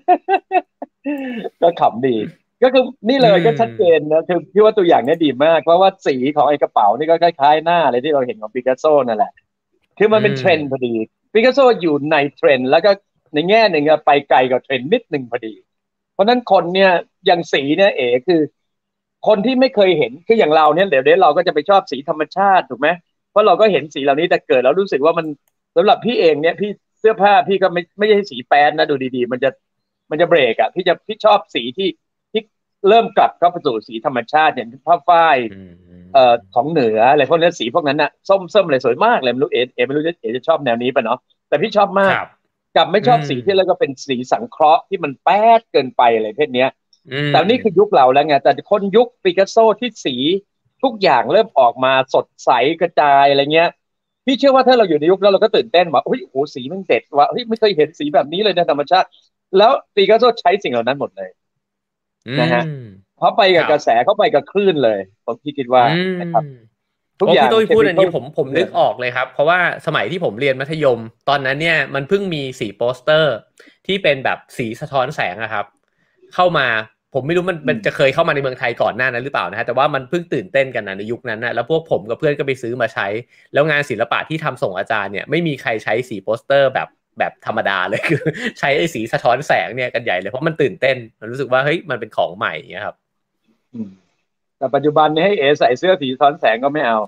ก็ขำดีก็คือนี่เลยก็ชัดเจนนะคือพี่ว่าตัวอย่างนี้ดีมากเพราะว่าสีของไอ้กระเป๋านี่ก็คล้ายๆหน้าอะไรที่เราเห็นของปิกัสโซนั่นแหละคือมันเป็นเทรนด์พอดีปิกัสโซอยู่ในเทรนด์แล้วก็ในแง่หนึ่งไปไกลกับเทรนด์นิดหนึ่งพอดีเพราะนั้นคนเนี่ยอย่างสีเนี่ยเอ๋คือคนที่ไม่เคยเห็นคืออย่างเราเนี่ยเดี๋ยวเดี๋ยวเราก็จะไปชอบสีธรรมชาติถูกไหมเพราะเราก็เห็นสีเหล่านี้แต่เกิดแล้วรู้สึกว่ามันสำหรับพี่เองเนี่ยพี่เสื้อผ้าพี่ก็ไม่ไม่ใช่สีแป้นนะดูดีๆมันจะมันจะเบรกอ่ะพี่จะพี่ชอบสีที่ที่เริ่มกลับเข้าไปสู่สีธรรมชาติอย่างผ้าฝ้ายเอ่อของเหนืออะไรพวกนี้สีพวกนั้นน่ะส้มส้มอะไรสวยมากเลยไม่รู้เอเอไม่รู้จะเอจะชอบแนวนี้ป่ะเนาะแต่พี่ชอบมากกับไม่ชอบสีที่แล้วก็เป็นสีสังเคราะห์ที่มันแป๊ดเกินไปอะไรเพศเนี้ยแต่นี่คือยุคเราแล้วไงแต่คนยุคปิกัสโซที่สีทุกอย่างเริ่มออกมาสดใสกระจายอะไรเงี้ยพี่เชื่อว่าถ้าเราอยู่ในยุคแล้วเราก็ตื่นเต้นว่าเฮ้ยโอ้สีมันเด็ดว่ะเฮ้ยไม่เคยเห็นสีแบบนี้เลยในธรรมชาติแล้วปิกัสโซใช้สิ่งเหล่านั้นหมดเลยนะฮะเขาไปกับกระแสเขาไปกับคลื่นเลยผมคิดว่านะครับทุกอย่างพี่ตุ้ยพูดอันนี้ผมผมนึกออกเลยครับเพราะว่าสมัยที่ผมเรียนมัธยมตอนนั้นเนี่ยมันเพิ่งมีสีโปสเตอร์ที่เป็นแบบสีสะท้อนแสงอะครับเข้ามาผมไม่รู้มันมันจะเคยเข้ามาในเมืองไทยก่อนหน้านั้นหรือเปล่านะฮะแต่ว่ามันเพิ่งตื่นเต้นกันนะในยุคนั้นนะแล้วพวกผมกับเพื่อนก็ไปซื้อมาใช้แล้วงานศิลปะที่ทำส่งอาจารย์เนี่ยไม่มีใครใช้สีโปสเตอร์แบบแบบธรรมดาเลยคือใช้ไอ้สีสะท้อนแสงเนี่ยกันใหญ่เลยเพราะมันตื่นเต้นมันรู้สึกว่าเฮ้ยมันเป็นของใหม่เงี้ยครับแต่ปัจจุบันนี้ให้เอใส่เสื้อสีสะท้อนแสงก็ไม่เอา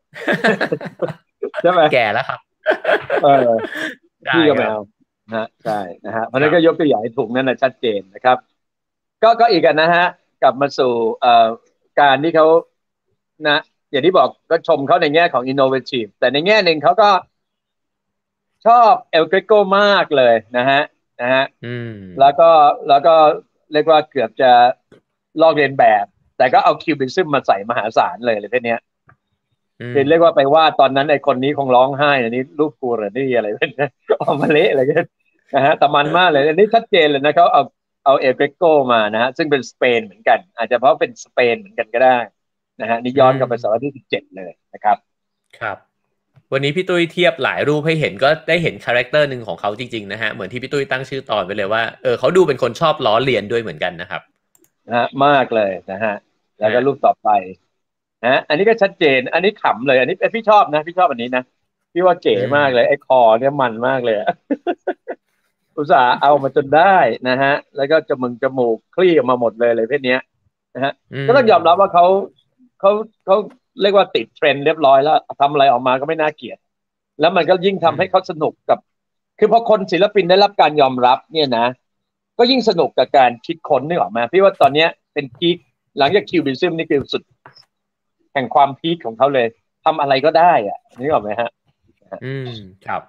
ใช่ไหมแก่แล้วครับเออพี่ก็ไม่เอานะใช่นะฮะเพราะนั้นก็ยกตัวอย่างให้ถูกนั่นนะชัดเจนนะครับก็ก็อีกกันนะฮะกลับมาสู่เอ่อการที่เขานะอย่างที่บอกก็ชมเขาในแง่ของ innovative แต่ในแง่หนึ่งเขาก็ชอบเอลเกรโกมากเลยนะฮะนะฮะแล้วก็แล้วก็เรียกว่าเกือบจะลอกเลียนแบบแต่ก็เอาคิวบิซึมมาใส่มหาศาลเลยเลยพวกเนี้ยคือเรียกว่าไปวาดตอนนั้นไอ้คนนี้คงร้องไห้อันนี้รูปกูเหรอนี่อะไรเป็นออกมาเละอะไรกันนะฮะแต่มันมากเลยอันนี้ชัดเจนเลยนะเขาเอาเอาเอลเกรโกมานะฮะซึ่งเป็นสเปนเหมือนกันอาจจะเพราะเป็นสเปนเหมือนกันก็ได้นะฮะนี่ย้อนกลับไปศตวรรษที่สิบเจ็ดเลยนะครับครับวันนี้พี่ตุ้ยเทียบหลายรูปให้เห็นก็ได้เห็นคาแรคเตอร์หนึ่งของเขาจริงๆนะฮะเหมือนที่พี่ตุ้ยตั้งชื่อตอนไปเลยว่าเออเขาดูเป็นคนชอบล้อเลียนด้วยเหมือนกันนะครับนะฮะมากเลยนะฮะแล้วก็รูปต่อไปนะอันนี้ก็ชัดเจนอันนี้ขำเลยอันนี้พี่ชอบนะพี่ชอบอันนี้นะพี่ว่าเก๋มากเลยไอ้คอเนี่ยมันมากเลยอุตส่าห์เอามาจนได้นะฮะแล้วก็จมูกจมูกคลี่ออกมาหมดเลยเลยเพศเนี้ยนะฮะก็ต้องยอมรับว่าเขาเขาเขาเรียกว่าติดเทรนด์เรียบร้อยแล้วทำอะไรออกมาก็ไม่น่าเกลียดแล้วมันก็ยิ่งทำให้เขาสนุกกับคือพอคนศิลปินได้รับการยอมรับเนี่ยนะก็ยิ่งสนุกกับการคิดค้นนี่ออกมาพี่ว่าตอนนี้เป็นพีคหลังจากคิวบิซึมนี่คือสุดแห่งความพีคของเขาเลยทำอะไรก็ได้อ่ะนี่ออกไหมฮะอืมครับ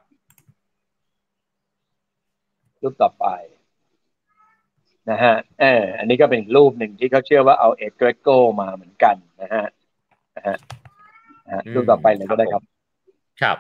รูปต่อไปนะฮะเอออันนี้ก็เป็นรูปหนึ่งที่เขาเชื่อว่าเอาเอ็ดเกรโกมาเหมือนกันนะฮะนะฮะรูปต่อไปเลยก็ได้ครับครับ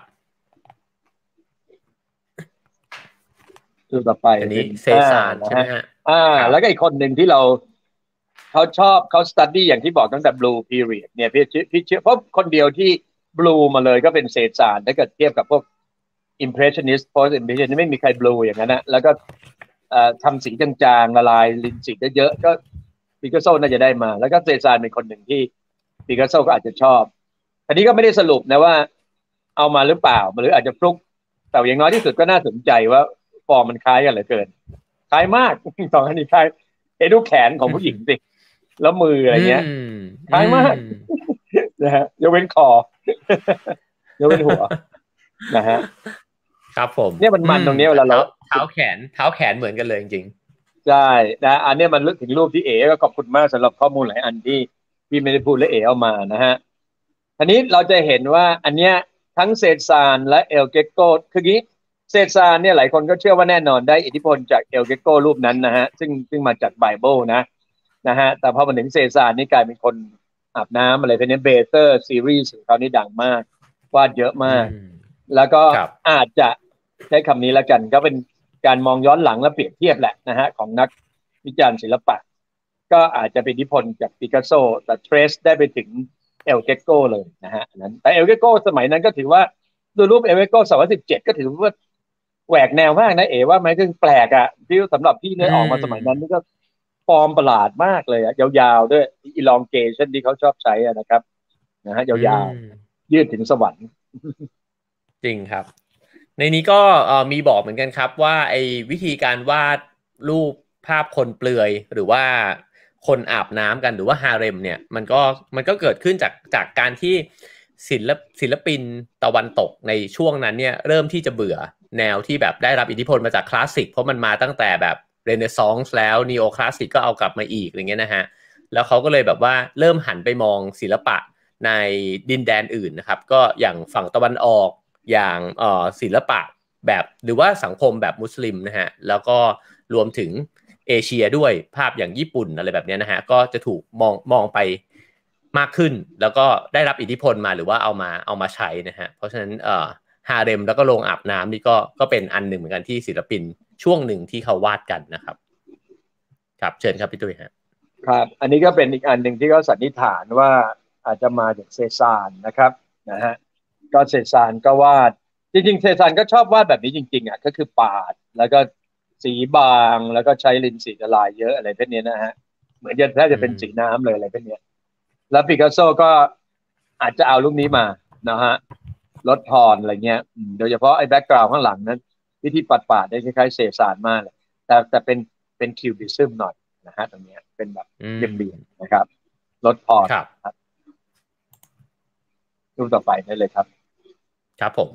รูปต่อไปอันนี้เซซานใช่ไหมฮะอ่าแล้วก็อีกคนหนึ่งที่เราเขาชอบเขาสตัดดี้อย่างที่บอกตั้งแต่ Blue Period เนี่ยพี่พี่เชื่อเพราะคนเดียวที่ Blue มาเลยก็เป็นเซซานถ้าเกิดเทียบกับพวก Impressionist Post Impressionist ไม่มีใคร Blue อย่างนั้นนะแล้วก็ทำสีจางๆละลายลินสีเยอะๆก็ปิกัสโซน่าจะได้มาแล้วก็เซซานเป็นคนหนึ่งที่ปิกัสโซก็อาจจะชอบอันนี้ก็ไม่ได้สรุปนะว่าเอามาหรือเปล่าหรืออาจจะฟลุกแต่อย่างน้อยที่สุดก็น่าสนใจว่าฟอร์มมันคล้ายกันเหลือเกินคล้ายมากสองอันนี้คล้ายเอ็ดูแขนของผู้หญิงสิแล้วมืออะไรเงี้ยคล้ายมากนะฮะยกเว้นคอยกเว้นหัวนะฮะครับผมเนี่ยมันมันตรงนี้เวลาเราเท้าแขนเท้าแขนเหมือนกันเลยจริงๆใช่นะอันนี้มันลึกถึงรูปที่เอ๋ก็ขอบคุณมากสำหรับข้อมูลหลายอันที่พี่ไม่ได้พูดและเอ๋เอามานะฮะทีนี้เราจะเห็นว่าอันเนี้ยทั้งเซซานและเอลเกโกคืองี้เซซานเนี่ยหลายคนก็เชื่อว่าแน่นอนได้อิทธิพลจากเอลเกโกรูปนั้นนะฮะซึ่งซึ่งมาจากไบเบิลนะนะฮะแต่พอมาถึงเซซานนี่กลายเป็นคนอาบน้ำอะไรเพราะนั้นเบเตอร์ซีรีส์ของเขานี่ดังมากวาดเยอะมากแล้วก็อาจจะใช้คำนี้แล้วกันก็เป็นการมองย้อนหลังและเปรียบเทียบแหละนะฮะของนักวิจารณ์ศิลปะก็อาจจะเป็นอิทธิพลจากปิกัสโซแต่เทรสได้ไปถึงเอลเกโกเลยนะฮะนั้นแต่เอลเกโกสมัยนั้นก็ถือว่าดูรูปเอลเกโกสองพันสิบเจ็ดก็ถือว่าแหวกแนวมากนะเอ๋ว่าไหมคือแปลกอ่ะที่สำหรับพี่เนี่ยออกมาสมัยนั้นนี่ก็ฟอร์มประหลาดมากเลยอ่ะยาวๆด้วย elongation ที่เขาชอบใช้นะครับนะฮะยาวๆยืดถึงสวรรค์จริงครับในนี้ก็มีบอกเหมือนกันครับว่าไอ้วิธีการวาดรูปภาพคนเปลือยหรือว่าคนอาบน้ำกันหรือว่าฮาเร็มเนี่ยมันก็มันก็เกิดขึ้นจากจากการที่ศิลปศิลปินตะวันตกในช่วงนั้นเนี่ยเริ่มที่จะเบื่อแนวที่แบบได้รับอิทธิพลมาจากคลาสสิกเพราะมันมาตั้งแต่แบบเรเนซองส์แล้วนีโอคลาสสิกก็เอากลับมาอีกอย่างเงี้ยนะฮะแล้วเขาก็เลยแบบว่าเริ่มหันไปมองศิลปะในดินแดนอื่นนะครับก็อย่างฝั่งตะวันออกอย่างเอ่อศิลปะแบบหรือว่าสังคมแบบมุสลิมนะฮะแล้วก็รวมถึงเอเชียด้วยภาพอย่างญี่ปุ่นอะไรแบบนี้นะฮะก็จะถูกมองมองไปมากขึ้นแล้วก็ได้รับอิทธิพลมาหรือว่าเอามาเอามาใช้นะฮะเพราะฉะนั้นเอ่อฮาเร็มแล้วก็โรงอาบน้ำนี่ก็ก็เป็นอันหนึ่งเหมือนกันที่ศิลปินช่วงหนึ่งที่เขาวาดกันนะครับครับเชิญครับพี่ตุ้ยฮะครับอันนี้ก็เป็นอีกอันหนึ่งที่เขาสันนิษฐานว่าอาจจะมาจากเซซานนะครับนะฮะก็เซซานก็วาดจริงๆเซซานก็ชอบวาดแบบนี้จริงๆอ่ะก็คือปาดแล้วก็สีบางแล้วก็ใช้ลินสีละลายเยอะอะไรพวกนี้นะฮะเหมือนจะแทบจะเป็นสีน้ำเลยอะไรพวกนี้แล้วปิกัสโซก็อาจจะเอารูปนี้มานะฮะลดทอนอะไรเงี้ยโดยเฉพาะไอ้แบ็กกราวด์ข้างหลังนั้นวิธีปัดปาดได้คล้ายๆเซซานมากเลยแต่แต่เป็นเป็นคิวบิซึมหน่อยนะฮะตรงนี้เป็นแบบเรียบๆนะครับลดทอนครับรูปต่อไปได้เลยครับครับผม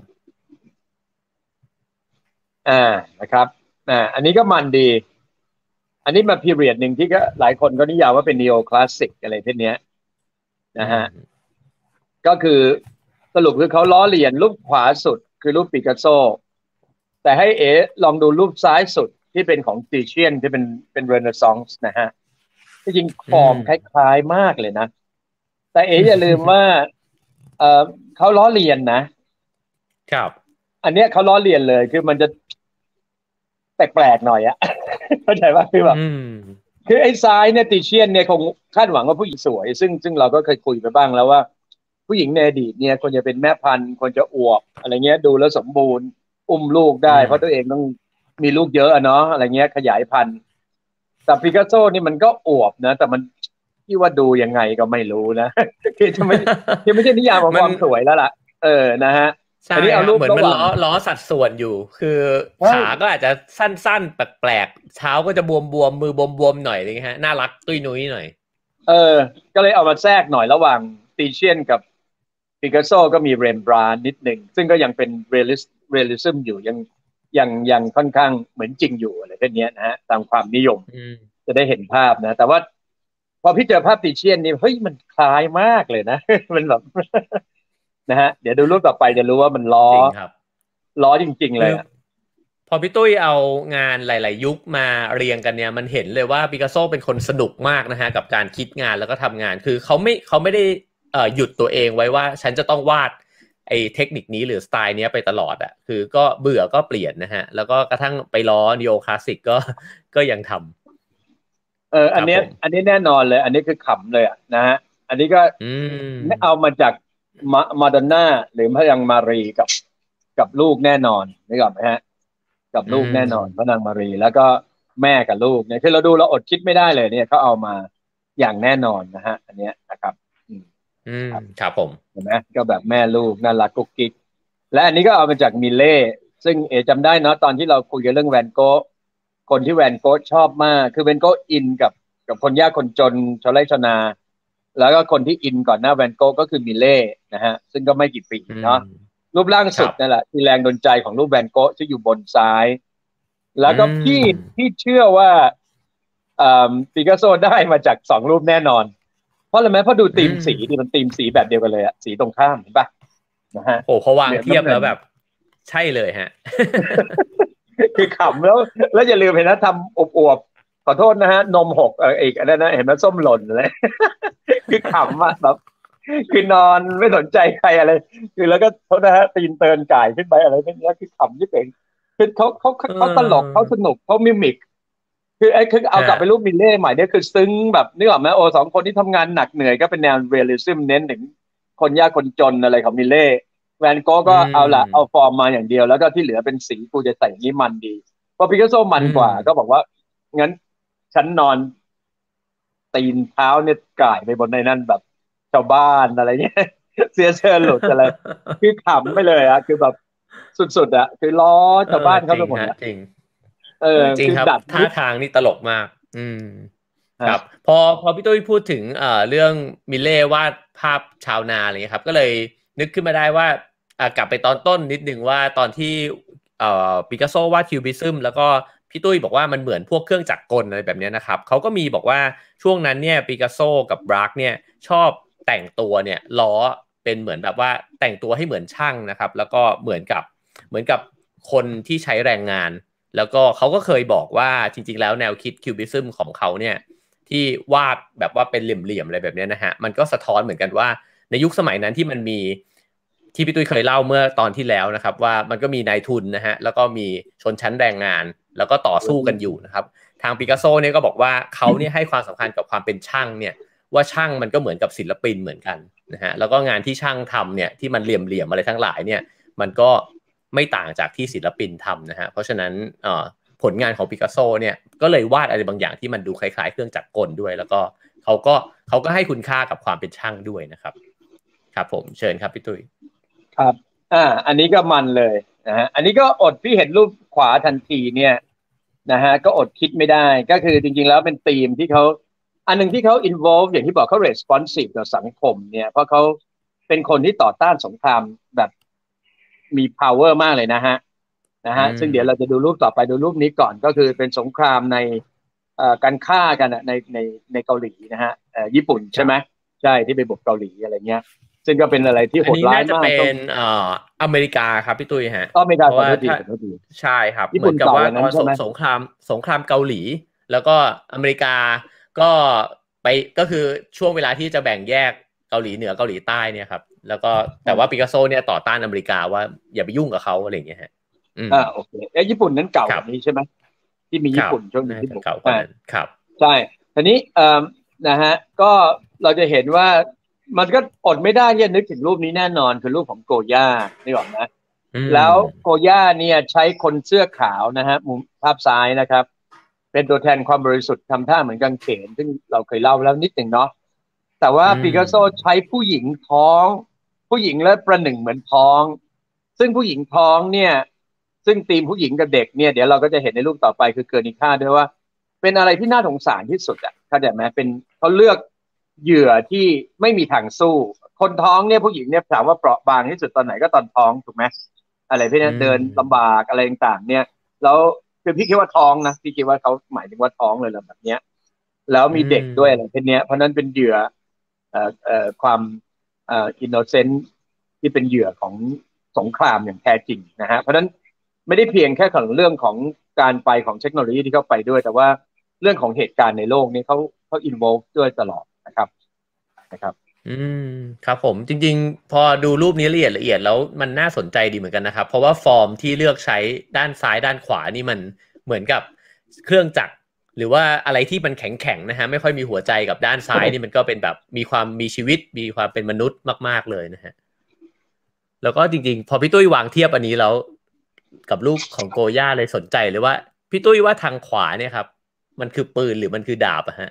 อ่านะครับอ่าอันนี้ก็มันดีอันนี้มาพีเรียดหนึ่งที่ก็หลายคนก็นิยามว่าเป็นนีโอคลาสสิกอะไรพวกนี้นะฮะก็คือสรุปคือเขาล้อเลียนรูปขวาสุดคือรูปปิกัสโซแต่ให้เอ๋ลองดูรูปซ้ายสุดที่เป็นของติเชียนที่เป็นเป็นเรเนซองส์นะฮะจริงฟอร์มคล้ายๆมากเลยนะแต่เอ๋อย่าลืมว่าเออเขาล้อเลียนนะครับอันเนี้ยเขาล้อเลียนเลยคือมันจะแปลกๆหน่อยอะเข้าใจว่าคือแบบคือไอ้ซ้ายเนี่ยติเชียนเนี่ยคงคาดหวังว่าผู้หญิงสวยซึ่งซึ่งเราก็เคยคุยไปบ้างแล้วว่าผู้หญิงในอดีตเนี่ยควรจะเป็นแม่พันธุ์ควรจะอวบอะไรเงี้ยดูแล้วสมบูรณ์อุ้มลูกได้เพราะตัวเองต้องมีลูกเยอะอะเนาะอะไรเงี้ยขยายพันธุ์แต่ปิกัสโซนี่มันก็อวบนะแต่มันที่ว่าดูยังไงก็ไม่รู้นะคือจะไม่คือไม่ใช่นิยามของความสวยแล้วล่ะเออนะฮะใช่อันนี้เอารูปเหมือนมันระหว่างล้อล้อสัดส่วนอยู่คือขาก็อาจจะสั้นๆแปลกๆเท้าก็จะบวมๆมือบวมๆหน่อยอะไรเงี้ยฮะน่ารักตุ้ยนุ้ยหน่อยเออก็เลยเอามาแทรกหน่อยระหว่างตีเชียนกับปิกัสโซก็มีเรมบรานต์นิดหนึ่งซึ่งก็ยังเป็นเรียลลิสเรียลลิซึมอยู่ยังยังยังค่อนข้างเหมือนจริงอยู่อะไรพวกนี้นะฮะตามความนิยมจะได้เห็นภาพนะแต่ว่าพอพี่เจอภาพตีเชียนนี่เฮ้ยมันคล้ายมากเลยนะ มันแบบนะฮะเดี๋ยวดูรูปต่อไปจะรู้ว่ามันล้อจริงครับล้อจริงๆเลยพอพี่ตุ้ยเอางานหลายๆยุคมาเรียงกันเนี่ยมันเห็นเลยว่าปิกัสโซเป็นคนสนุกมากนะฮะกับการคิดงานแล้วก็ทำงานคือเขาไม่เขาไม่ได้เอ่อหยุดตัวเองไว้ว่าฉันจะต้องวาดไอ้เทคนิคนี้หรือสไตล์นี้ไปตลอดอ่ะคือก็เบื่อก็เปลี่ยนนะฮะแล้วก็กระทั่งไปล้อนีโอคลาสสิกก็ก็ยังทำเอออันนี้อันนี้แน่นอนเลยอันนี้คือขำเลยอ่ะนะฮะอันนี้ก็ไม่เอามาจากมาดอนน่าหรือพระนางมารีกับกับลูกแน่นอนนึกออกไหมฮะกับลูกแน่นอนพระนางมารีแล้วก็แม่กับลูกเนี่ยคือเราดูเราอดคิดไม่ได้เลยเนี่ยเขาเอามาอย่างแน่นอนนะฮะอันเนี้ยนะครับอืมครับผมเห็นไหมก็แบบแม่ลูกน่ารักกุ๊กกิ๊กและอันนี้ก็เอามาจากมิเล่ซึ่งเอจำได้เนาะตอนที่เราคุยกันเรื่องแวนโกะคนที่แวนโกะชอบมากคือแวนโกะอินกับกับคนยากคนจนชาวไร่ชาวนาแล้วก็คนที่อินก่อนหน้าแวนโกะก็คือมิเล่นะฮะซึ่งก็ไม่กี่ปีเนาะรูปร่างสุดนั่นแหละที่แรงดลใจของรูปแวนโกะที่อยู่บนซ้ายแล้วก็พี่พี่เชื่อว่าปิกัสโซได้มาจากสองรูปแน่นอนเพราะอะไรไหมเพราะดูธีมสีนี่มันธีมสีแบบเดียวกันเลยอะสีตรงข้ามเห็นปะนะฮะโอ้เขาวางเทียบแล้วแบบใช่เลยฮะคือขำแล้วแล้วอย่าลืมเห็นนะทำอวบๆขอโทษนะฮะนมหกเอออีกอันนั้นนะเห็นไหมส้มหล่นเลยคือขำอะแบบคือนอนไม่สนใจใครอะไรคือแล้วก็โทษนะฮะตีนเตินก่ายขึ้นไปอะไรพวกนี้คือขำที่เป็นคือเขาเขาเขาตลกเขาสนุกเขามิมิกคือไอ้คือเอากลับไปรูปมิเล่ใหม่เนี่ยคือซึ้งแบบนึกออกไหมโอ้สองคนที่ทำงานหนักเหนื่อยก็เป็นแนวเรียลลิซึมเน้นถึงคนยากคนจนอะไรของมิเล่แวนโก้ก็เอาละเอาฟอร์มมาอย่างเดียวแล้วก็ที่เหลือเป็นสีกูจะใส่นี้มันดีเพราะปิกัสโซมันกว่าก็บอกว่างั้นฉันนอนตีนเท้าเนี่ยก่ายไปบนในนั้นแบบชาวบ้านอะไรเงี้ยเสียเชิญหลุดอะไรคือขำไปเลยอะคือแบบสุดๆอะคือล้อชาวบ้านเขาไปหมดจริงเออจริงครับท่าทางนี่ตลกมากอืมครับพอพอพี่ตุ้ยพูดถึงเอ่อเรื่องมิเล่วาดภาพชาวนาอะไรเงี้ยครับก็เลยนึกขึ้นมาได้ว่าอ่ากลับไปตอนต้นนิดนึงว่าตอนที่เอ่อปิกัสโซวาดคิวบิซึมแล้วก็พี่ตุ้ยบอกว่ามันเหมือนพวกเครื่องจักรกลอะไรแบบนี้นะครับเขาก็มีบอกว่าช่วงนั้นเนี่ยปิกัสโซกับบรักเนี่ยชอบแต่งตัวเนี่ยล้อเป็นเหมือนแบบว่าแต่งตัวให้เหมือนช่างนะครับแล้วก็เหมือนกับเหมือนกับคนที่ใช้แรงงานแล้วก็เขาก็เคยบอกว่าจริงๆแล้วแนวคิดคิวบิซึมของเขาเนี่ยที่วาดแบบว่าเป็นเหลี่ยมๆอะไรแบบนี้นะฮะมันก็สะท้อนเหมือนกันว่าในยุคสมัยนั้นที่มันมีที่พี่ตุ้ยเคยเล่าเมื่อตอนที่แล้วนะครับว่ามันก็มีนายทุนนะฮะแล้วก็มีชนชั้นแรงงานแล้วก็ต่อสู้กันอยู่นะครับทางปิกัสโซเนี่ยก็บอกว่าเขาเนี่ยให้ความสำคัญกับความเป็นช่างเนี่ยว่าช่างมันก็เหมือนกับศิลปินเหมือนกันนะฮะแล้วก็งานที่ช่างทำเนี่ยที่มันเหลี่ยมๆอะไรทั้งหลายเนี่ยมันก็ไม่ต่างจากที่ศิลปินทำนะฮะเพราะฉะนั้นผลงานของปิกัสโซเนี่ยก็เลยวาดอะไรบางอย่างที่มันดูคล้ายๆเครื่องจักรกลด้วยแล้วก็เขาก็เขาก็ให้คุณค่ากับความเป็นช่างด้วยนะครับครับผมเชิญครับพี่ตุ้ยครับอ่าอันนี้ก็มันเลยนะฮะอันนี้ก็อดที่เห็นรูปขวาทันทีเนี่ยนะฮะก็อดคิดไม่ได้ก็คือจริงๆแล้วเป็นธีมที่เขาอันนึงที่เขา involve อย่างที่บอกเขา responsive ต่อสังคมเนี่ยเพราะเขาเป็นคนที่ต่อต้านสงครามแบบมี power มากเลยนะฮะนะฮะซึ่งเดี๋ยวเราจะดูรูปต่อไปดูรูปนี้ก่อนก็คือเป็นสงครามในการฆ่ากันในในในเกาหลีนะฮะญี่ปุ่นใช่ไหมใช่ที่ไปบุกเกาหลีอะไรเงี้ยซึ่งก็เป็นอะไรที่โหดร้ายมากอันนี้น่าจะเป็นเอ่ออเมริกาครับพี่ตุ้ยฮะอเมริกาขอโทษทีขอโทษทีใช่ครับเหมือนกับว่าตอนสงครามสงครามเกาหลีแล้วก็อเมริกาก็ไปก็คือช่วงเวลาที่จะแบ่งแยกเกาหลีเหนือเกาหลีใต้เนี่ยครับแล้วก็แต่ว่าปิกัสโซเนี่ยต่อต้านอเมริกาว่าอย่าไปยุ่งกับเขาอะไรอย่างเงี้ยฮะอ่าโอเคเอ้ญี่ปุ่นนั้นเก่ากว่านี้ใช่ไหมที่มีญี่ปุ่นช่วงนี้ที่บุกเก่ากว่านั้นครับใช่ทีนี้เอ่อนะฮะก็เราจะเห็นว่ามันก็อดไม่ได้ที่จะนึกถึงรูปนี้แน่นอนคือรูปของโกย่านี่หรอกนะอืแล้วมโกย่าเนี่ยใช้คนเสื้อขาวนะฮะมุมภาพซ้ายนะครับเป็นตัวแทนความบริสุทธิ์ทำท่าเหมือนกางเขนซึ่งเราเคยเล่าแล้วนิดหนึ่งเนาะแต่ว่าอืปิกัสโซมใช้ผู้หญิงท้องผู้หญิงและประหนึ่งเหมือนท้องซึ่งผู้หญิงท้องเนี่ยซึ่งธีมผู้หญิงกับเด็กเนี่ยเดี๋ยวเราก็จะเห็นในรูปต่อไปคือเกิร์นิค่าด้วยว่าเป็นอะไรที่น่าสงสารที่สุดอ่ะเข้าใจไหมเป็นเขาเลือกเหยื่อที่ไม่มีทางสู้คนท้องเนี่ยผู้หญิงเนี่ยถามว่าเปราะบางที่สุดตอนไหนก็ตอนท้องถูกไหมอะไรพี่อืเนี่ยเดินลำมบากอะไรต่างๆเนี่ยแล้วคือพี่คิดว่าท้องนะพี่คิดว่าเขาหมายถึงว่าท้องเลยแหละแบบเนี้ยแล้วอืมีเด็กด้วยอะไรมพวกเนี้ยเพราะนั้นเป็นเหยื่อเอ่อเอ่อความเอ่ออินโนเซนต์ที่เป็นเหยื่อของสงครามอย่างแท้จริงนะฮะเพราะนั้นไม่ได้เพียงแค่ของเรื่องของการไปของเทคโนโลยีที่เข้าไปด้วยแต่ว่าเรื่องของเหตุการณ์ในโลกนี้เขาเขาอินโวลด้วยตลอดนะครับนะครับอืมครับผมจริงๆพอดูรูปนี้ละเอียดละเอียดแล้วมันน่าสนใจดีเหมือนกันนะครับเพราะว่าฟอร์มที่เลือกใช้ด้านซ้ายด้านขวานี่มันเหมือนกับเครื่องจักรหรือว่าอะไรที่มันแข็งๆนะฮะไม่ค่อยมีหัวใจกับด้านซ้ายนี่มันก็เป็นแบบมีความมีชีวิตมีความเป็นมนุษย์มากๆเลยนะฮะแล้วก็จริงๆพอพี่ตุ้ยวางเทียบอันนี้แล้วกับรูปของโกย่าเลยสนใจเลยว่าพี่ตุ้ยว่าทางขวาเนี่ยครับมันคือปืนหรือมันคือดาบอะฮะ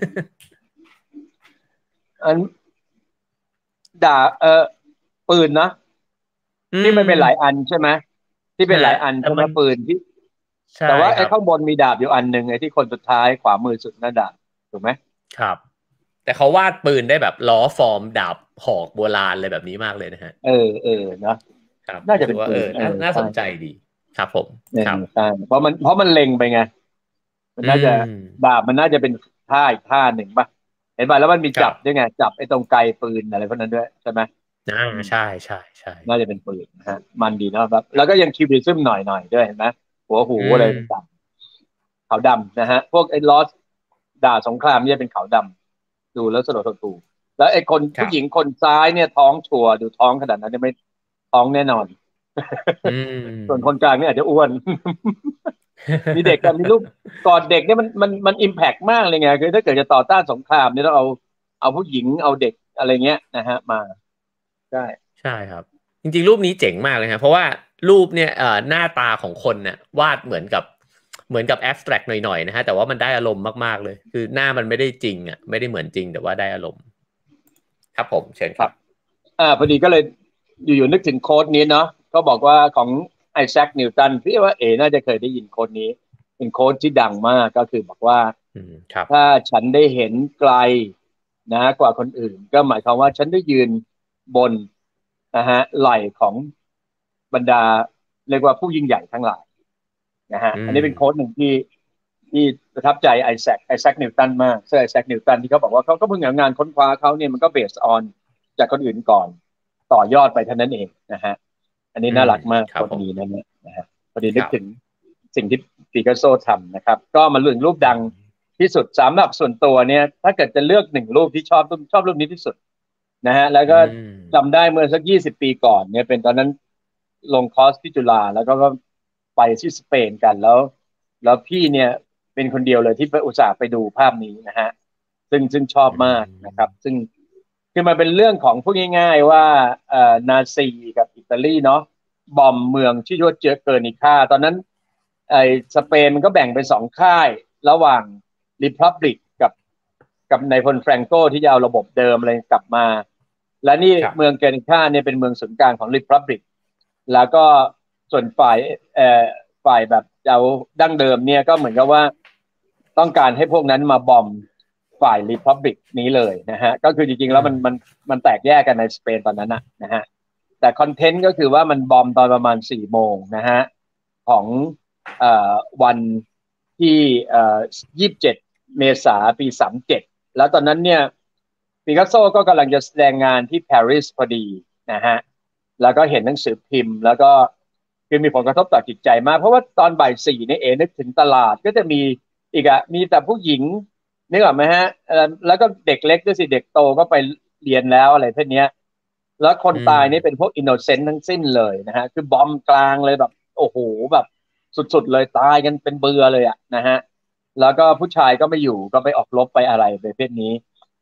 อันด่าเออปืนนะอืที่มันเป็นหลายมอันใช่ไหมที่เป็นหฮะลายอันใช่ไหมแต่มันปืนที่ใช่แต่ว่าครับไอ้ข้างบนมีดาบอยู่อันหนึ่งไอ้ที่คนสุดท้ายขวามือสุดนั่นดาบถูกไหมครับแต่เขาวาดปืนได้แบบล้อฟอร์มดาบหอกโบราณอะไรแบบนี้มากเลยนะฮะเออเออเนาะครับน่าจะเป็นรู้สึกว่าเออปืนเออน่าน่าสใช่นใจดีครับผมเออครับใช่เพราะมันเพราะมันเล็งไปไงมันอืน่าจะดามบมันน่าจะเป็นท่าอีกท่าหนึ่งป่ะเห็นป่ะแล้วมันมีครับจับด้วยไงจับไอ้ตรงไกลปืนอะไรพวกนั้นด้วยใช่ไหมอ่าอืมใช่ใช่ใช่น่าจะเป็นปืนนะฮะมันดีเนาะแบบแล้วก็ยังคิวบิซึมหน่อยหน่อยด้วยเห็นไหมหัวหูอือะไรต่างมๆขาวดำนะฮะพวกไอ้ลอสดาบสงครามเนี่ยเป็นขาวดำดูแล้วสลดหดหู่แล้วไอ้คนครับผู้หญิงคนซ้ายเนี่ยท้องชัวร์ดูท้องขนาดนั้นเนี่ยไม่ท้องแน่นอนอืส่วนมคนกลางเนี่ยอาจจะอ้วน มีเด็กกับมีลูกกอดเด็กเนี่ยมันมันมันอิมแพกมากเลยไงคือถ้าเกิดจะต่อต้านสงครามเนี่ยต้องเอาเอาผู้หญิงเอาเด็กอะไรเงี้ยนะฮะมาใช่ใช่ครับจริงๆรูปนี้เจ๋งมากเลยครับเพราะว่ารูปเนี่ยเอ่อหน้าตาของคนเนี่ยวาดเหมือนกับเหมือนกับแอบสแตรกหน่อยๆนะฮะแต่ว่ามันได้อารมณ์มากๆเลยคือหน้ามันไม่ได้จริงอ่ะไม่ได้เหมือนจริงแต่ว่าได้อารมณ์ครับผมเชิญครับครับอ่าพอดีก็เลยอยู่ๆนึกถึงโค้ดนี้เนาะก็บอกว่าของไอแซคนิวตันพี่ว่าเอน่าจะเคยได้ยินโค้ดนี้เป็นโค้ดที่ดังมากก็คือบอกว่าอืมครับถ้าฉันได้เห็นไกลนะกว่าคนอื่นก็หมายความว่าฉันได้ยืนบนนะฮะไหล่ของบรรดาเรียกว่าผู้ยิ่งใหญ่ทั้งหลาย นะฮะอืมอันนี้เป็นโค้ดหนึ่งที่ที่ประทับใจไอแซคไอแซคนิวตันมากเซอร์ไอแซคนิวตันที่เขาบอกว่าเขาก็เพิ่งเอางานค้นคว้าเขาเนี่ยมันก็เบสออนจากคนอื่นก่อนต่อยอดไปเท่านั้นเองนะฮะอันนี้อืมน่ารักมากครับผมคนนี้นะเนี่ยนะฮะพอดีครับนึกถึงสิ่งที่ปิกัสโซทำนะครับก็มาเลือกรูปดังที่สุดสำหรับส่วนตัวเนี่ยถ้าเกิดจะเลือกหนึ่งรูปที่ชอบชอบรูปนี้ที่สุดนะฮะแล้วอืก็จำมได้เมื่อสักยี่สิบปีก่อนเนี่ยเป็นตอนนั้นลงคอร์สที่จุฬาแล้วก็ก็ไปที่สเปนกันแล้ว แล้วพี่เนี่ยเป็นคนเดียวเลยที่ไปอุตส่าห์ไปดูภาพนี้นะฮะซึ่งซึ่งชอบอืมากนะครับมซึ่งคือมันเป็นเรื่องของพูดง่ายๆว่าเอ่อนาซีกับอิตาลีเนาะบอมเมืองที่ว่าเจอเกินิค่าตอนนั้นไอ้สเปนมันก็แบ่งเป็นสองค่ายระหว่างริพับลิกกับกับนายพลแฟรงโกที่จะเอาระบบเดิมอะไรกลับมาและนี่ครับเมืองเกนิค่าเนี่ยเป็นเมืองศูนย์กลางของริพับลิกแล้วก็ส่วนฝ่ายเอ่อ ฝ่ายแบบเอาดั้งเดิมเนี่ยก็เหมือนกับว่าต้องการให้พวกนั้นมาบอมฝ่ายรีพับลิกนี้เลยนะฮะก็คือจริงๆอืมแล้วมันมันมันแตกแยกกันในสเปนตอนนั้นนะนะฮะแต่คอนเทนต์ก็คือว่ามันบอมตอนประมาณสี่โมงนะฮะของเอ่อวันที่เอ่อยี่สิบเจ็ดเมษาปีสามเจ็ดแล้วตอนนั้นเนี่ยปิกัสโซก็กำลังจะแสดงงานที่ปารีสพอดีนะฮะ แล้วก็เห็นหนังสือพิมพ์แล้วก็คือมีผลกระทบต่อจิตใจมากเพราะว่าตอนบ่ายสี่นี่เอนึกถึงตลาดก็จะมีอีกอะมีแต่ผู้หญิงนึกออกไหมฮะแล้วก็เด็กเล็กด้วยสิเด็กโตก็ไปเรียนแล้วอะไรพวกนี้แล้วคนอืตายนี่เป็นมพวกอินโนเซนต์ทั้งสิ้นเลยนะฮะคือบอมกลางเลยแบบโอ้โหแบบสุดๆเลยตายกันเป็นเบือเลยอะนะฮะแล้วก็ผู้ชายก็ไม่อยู่ก็ไปออกรบไปอะไรไปเพศนี้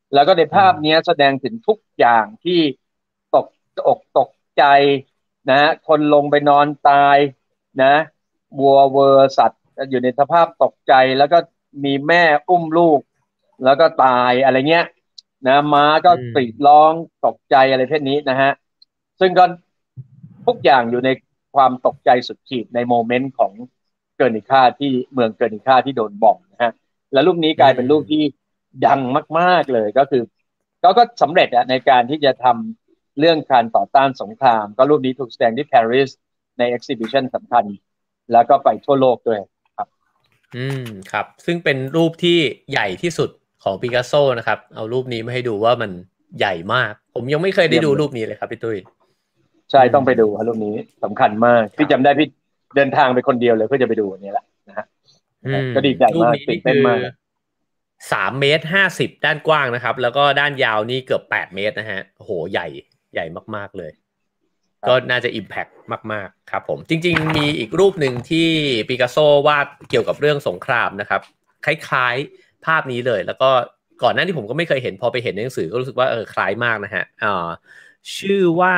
แล้วก็ในภาพนี้แสดงถึงทุกอย่างที่ตกอกตกใจนะคนลงไปนอนตายนะวัวเวอร์สัตว์อยู่ในสภาพตกใจแล้วก็มีแม่อุ้มลูกแล้วก็ตายอะไรเงี้ยนะม้าก็กรีดร้องตกใจอะไรเพศนี้นะฮะซึ่งก็ทุกอย่างอยู่ในความตกใจสุดขีดในโมเมนต์ของเกิร์นิค่าที่เมืองเกิร์นิค่าที่โดนบอมนะฮะแล้วรูปนี้กลายเป็นรูปที่ดังมากๆเลยก็คือก็ก็สำเร็จในการที่จะทำเรื่องการต่อต้านสงครามก็รูปนี้ถูกแสดงที่ปารีสในเอ็กซิบิชันสำคัญแล้วก็ไปทั่วโลกด้วยครับอืมครับซึ่งเป็นรูปที่ใหญ่ที่สุดของปิกัสโซนะครับเอารูปนี้มาให้ดูว่ามันใหญ่มากผมยังไม่เคยได้ดูรูปนี้เลยครับพี่ตุ้ยใช่ต้องไปดูครับรูปนี้สำคัญมากพี่จำได้พี่เดินทางไปคนเดียวเลยเพื่อจะไปดูอันนี้แหละนะฮะก็ดีใจมากตื่นเต้นมากสามเมตรห้าสิบด้านกว้างนะครับแล้วก็ด้านยาวนี่เกือบแปดเมตรนะฮะโอ้โหใหญ่ใหญ่มากๆเลยก็น่าจะ impact มากๆครับผมจริงๆมีอีกรูปหนึ่งที่ปิกัสโซวาดเกี่ยวกับเรื่องสงครามนะครับคล้ายๆภาพนี้เลยแล้วก็ก่อนหน้าที่ผมก็ไม่เคยเห็นพอไปเห็นในหนังสือก็รู้สึกว่าเออคล้ายมากนะฮะอ่าชื่อว่า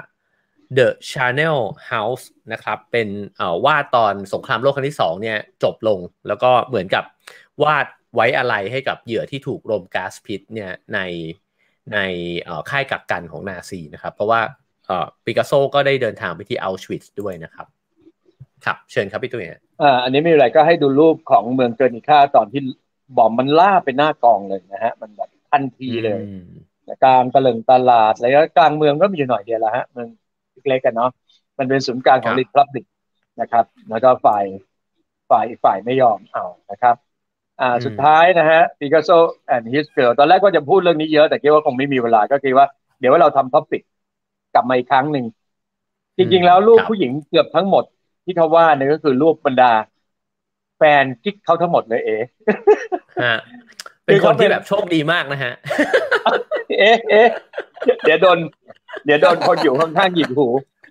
The Channel House นะครับเป็นเอ่อวาดตอนสงครามโลกครั้งที่สองเนี่ยจบลงแล้วก็เหมือนกับวาดไว้อะไรให้กับเหยื่อที่ถูกรมก๊าซพิษเนี่ยในในเอ่อค่ายกักกันของนาซีนะครับเพราะว่าเอ่อปิกัสโซก็ได้เดินทางไปที่อัลชวิตซ์ด้วยนะครับครับเชิญครับพี่ตุ้ยอ่าอันนี้ไม่มีอะไรก็ให้ดูรูปของเมืองเกอร์นิค่าตอนที่บอมมันล่าไปหน้ากองเลยนะฮะมันแบบทันทีเลยกลางตะลึงตลาดแล้วก็กลางเมืองก็มีอยู่หน่อยเดียวละฮะเมืองเล็กๆกันเนาะมันเป็นศูนย์กลางของริพับลิกนะครับแล้วก็ฝ่ายฝ่ายอีกฝ่ายไม่ยอมเอานะครับอ่าสุดท้ายนะฮะปิกัสโซแอนด์ฮิสเกิร์ลตอนแรกก็จะพูดเรื่องนี้เยอะแต่คิดว่าคงไม่มีเวลาก็คิดว่าเดี๋ยวว่าเราทำท็อปิกกลับมาอีกครั้งหนึ่งจริงๆแล้วรูปผู้หญิงเกือบทั้งหมดที่เขาว่าเนี่ยก็คือรูปบรรดาแฟนกิ๊กเขาทั้งหมดเลยเอ๋ฮะเป็นคนที่แบบโชคดีมากนะฮะเอ๊ะเอ๊ะเดี๋ยวโดนเดี๋ยวโดนคนอยู่ข้างๆหยิบหู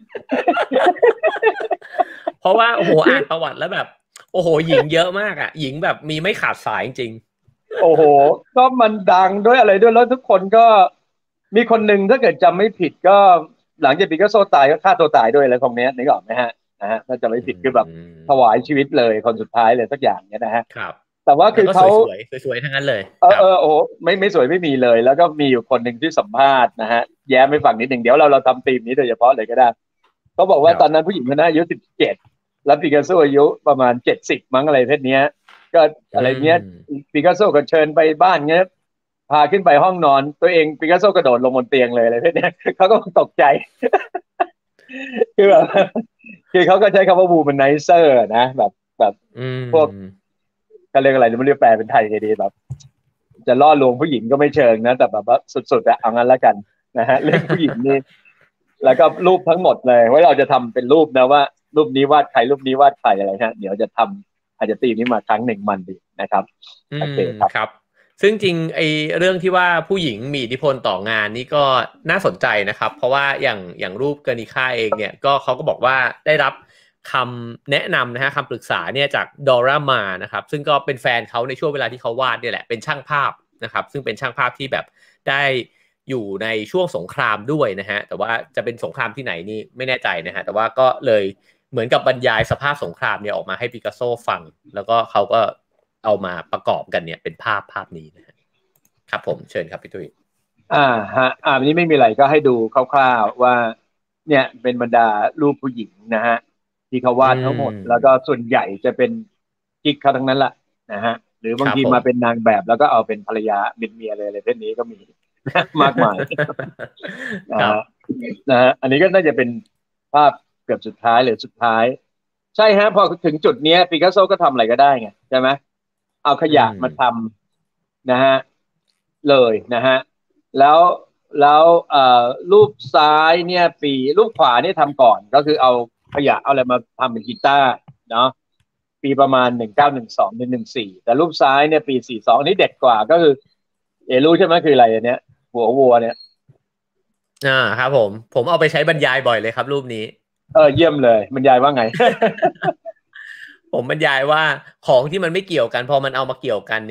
เพราะว่าโอ้โหอ่านประวัติแล้วแบบโอ้โหหญิงเยอะมากอ่ะหญิงแบบมีไม่ขาดสายจริงโอ้โหก็มันดังด้วยอะไรด้วยแล้วทุกคนก็มีคนหนึ่งถ้าเกิดจำไม่ผิดก็หลังจากปิกัสโซตายก็ฆ่าตัวตายด้วยอะไรของนี้นึกออกไหมฮะนะฮะถ้าจะไม่ผิดคือแบบถวายชีวิตเลยคนสุดท้ายเลยสักอย่างเนี้ยนะฮะครับแต่ว่าคือเขาสวยๆสวยๆทั้งนั้นเลยเออเออโอ้ไม่ไม่สวยไม่มีเลยแล้วก็มีอยู่คนหนึ่งที่สัมภาษณ์นะฮะแย้มไปฝั่งนิดหนึ่งเดี๋ยวเราเราทำธีมนี้โดยเฉพาะเลยก็ได้เขาบอกว่าตอนนั้นผู้หญิงคนนั้นอายุสิบเจ็ดแล้วปิกัสโซอายุประมาณเจ็ดสิบมั้งอะไรเพศเนี้ยก็อะไรเงี้ยปิกัสโซก็เชิญไปบ้านเงี้ยพาขึ้นไปห้องนอนตัวเองปิกัสโซกระโดดลงบนเตียงเลยอะไรเพศเนี้ยเขาก็ตกใจคือแบบคือเขาก็ใช้คำว่าวูแมนไนเซอร์นะแบบแบบพวกก็เรียกอะไรไม่เรียกแปลเป็นไทยไงดีแบบจะล่อลวงผู้หญิงก็ไม่เชิงนะแต่แบบว่าสุดๆอะเอางั้นแล้วกันนะฮะเรื่องผู้หญิงนี่แล้วก็รูปทั้งหมดเลยว่าเราจะทำเป็นรูปนะว่ารูปนี้วาดใครรูปนี้วาดใครอะไรฮะเดี๋ยวจะทำอาจจะตีนี้มาครั้งหนึ่งมันดีนะครับโอเคครับซึ่งจริงไอ้เรื่องที่ว่าผู้หญิงมีอิทธิพลต่องานนี่ก็น่าสนใจนะครับเพราะว่าอย่างอย่างรูปเกอร์นิค่าเองเนี่ยก็เขาก็บอกว่าได้รับคำแนะนำนะฮะคำปรึกษาเนี่ยจากดอร่ามานะครับซึ่งก็เป็นแฟนเขาในช่วงเวลาที่เขาวาดเนี่ยแหละเป็นช่างภาพนะครับซึ่งเป็นช่างภาพที่แบบได้อยู่ในช่วงสงครามด้วยนะฮะแต่ว่าจะเป็นสงครามที่ไหนนี่ไม่แน่ใจนะฮะแต่ว่าก็เลยเหมือนกับบรรยายสภาพสงครามเนี่ยออกมาให้ปิกัสโซฟังแล้วก็เขาก็เอามาประกอบกันเนี่ยเป็นภาพภาพนี้นะครับผมเชิญครับพี่ตุ้ยอ่าฮะอ่าวันนี้ไม่มีอะไรก็ให้ดูคร่าวๆว่าเนี่ยเป็นบรรดารูปผู้หญิงนะฮะที่เขาวาดทั้งหมดแล้วก็ส่วนใหญ่จะเป็นกิ๊กเขาทั้งนั้นแหละนะฮะหรือบางทีมาเป็นนางแบบแล้วก็เอาเป็นภรรยาเป็นเมียอะไรอะไรเช่นนี้ก็มีมากมายนะฮะนะฮะอันนี้ก็น่าจะเป็นภาพเกือบสุดท้ายหรือสุดท้ายใช่ฮะพอถึงจุดนี้ปิกัสโซก็ทำอะไรก็ได้ไงใช่ไหมเอาขยะมาทำนะฮะเลยนะฮะแล้วแล้วเอ่อรูปซ้ายเนี่ยปีรูปขวาเนี่ยทำก่อนก็คือเอาขยะเอาอะไรมาทำเป็นกีตาร์เนาะปีประมาณหนึ่งเก้าหนึ่งสองหนึ่งหนึ่งสี่แต่รูปซ้ายเนี่ยปีสี่สองอันนี้เด็ดกว่าก็คือเอรู้ใช่ไหมคืออะไรอันเนี้ยหัววัวเนี่ยอ่าครับผมผมเอาไปใช้บรรยายบ่อยเลยครับรูปนี้เออเยี่ยมเลยบรรยายว่าไงผมบรรยายว่าของที่มันไม่เกี่ยวกันพอมันเอามาเกี่ยวกันเนี่ย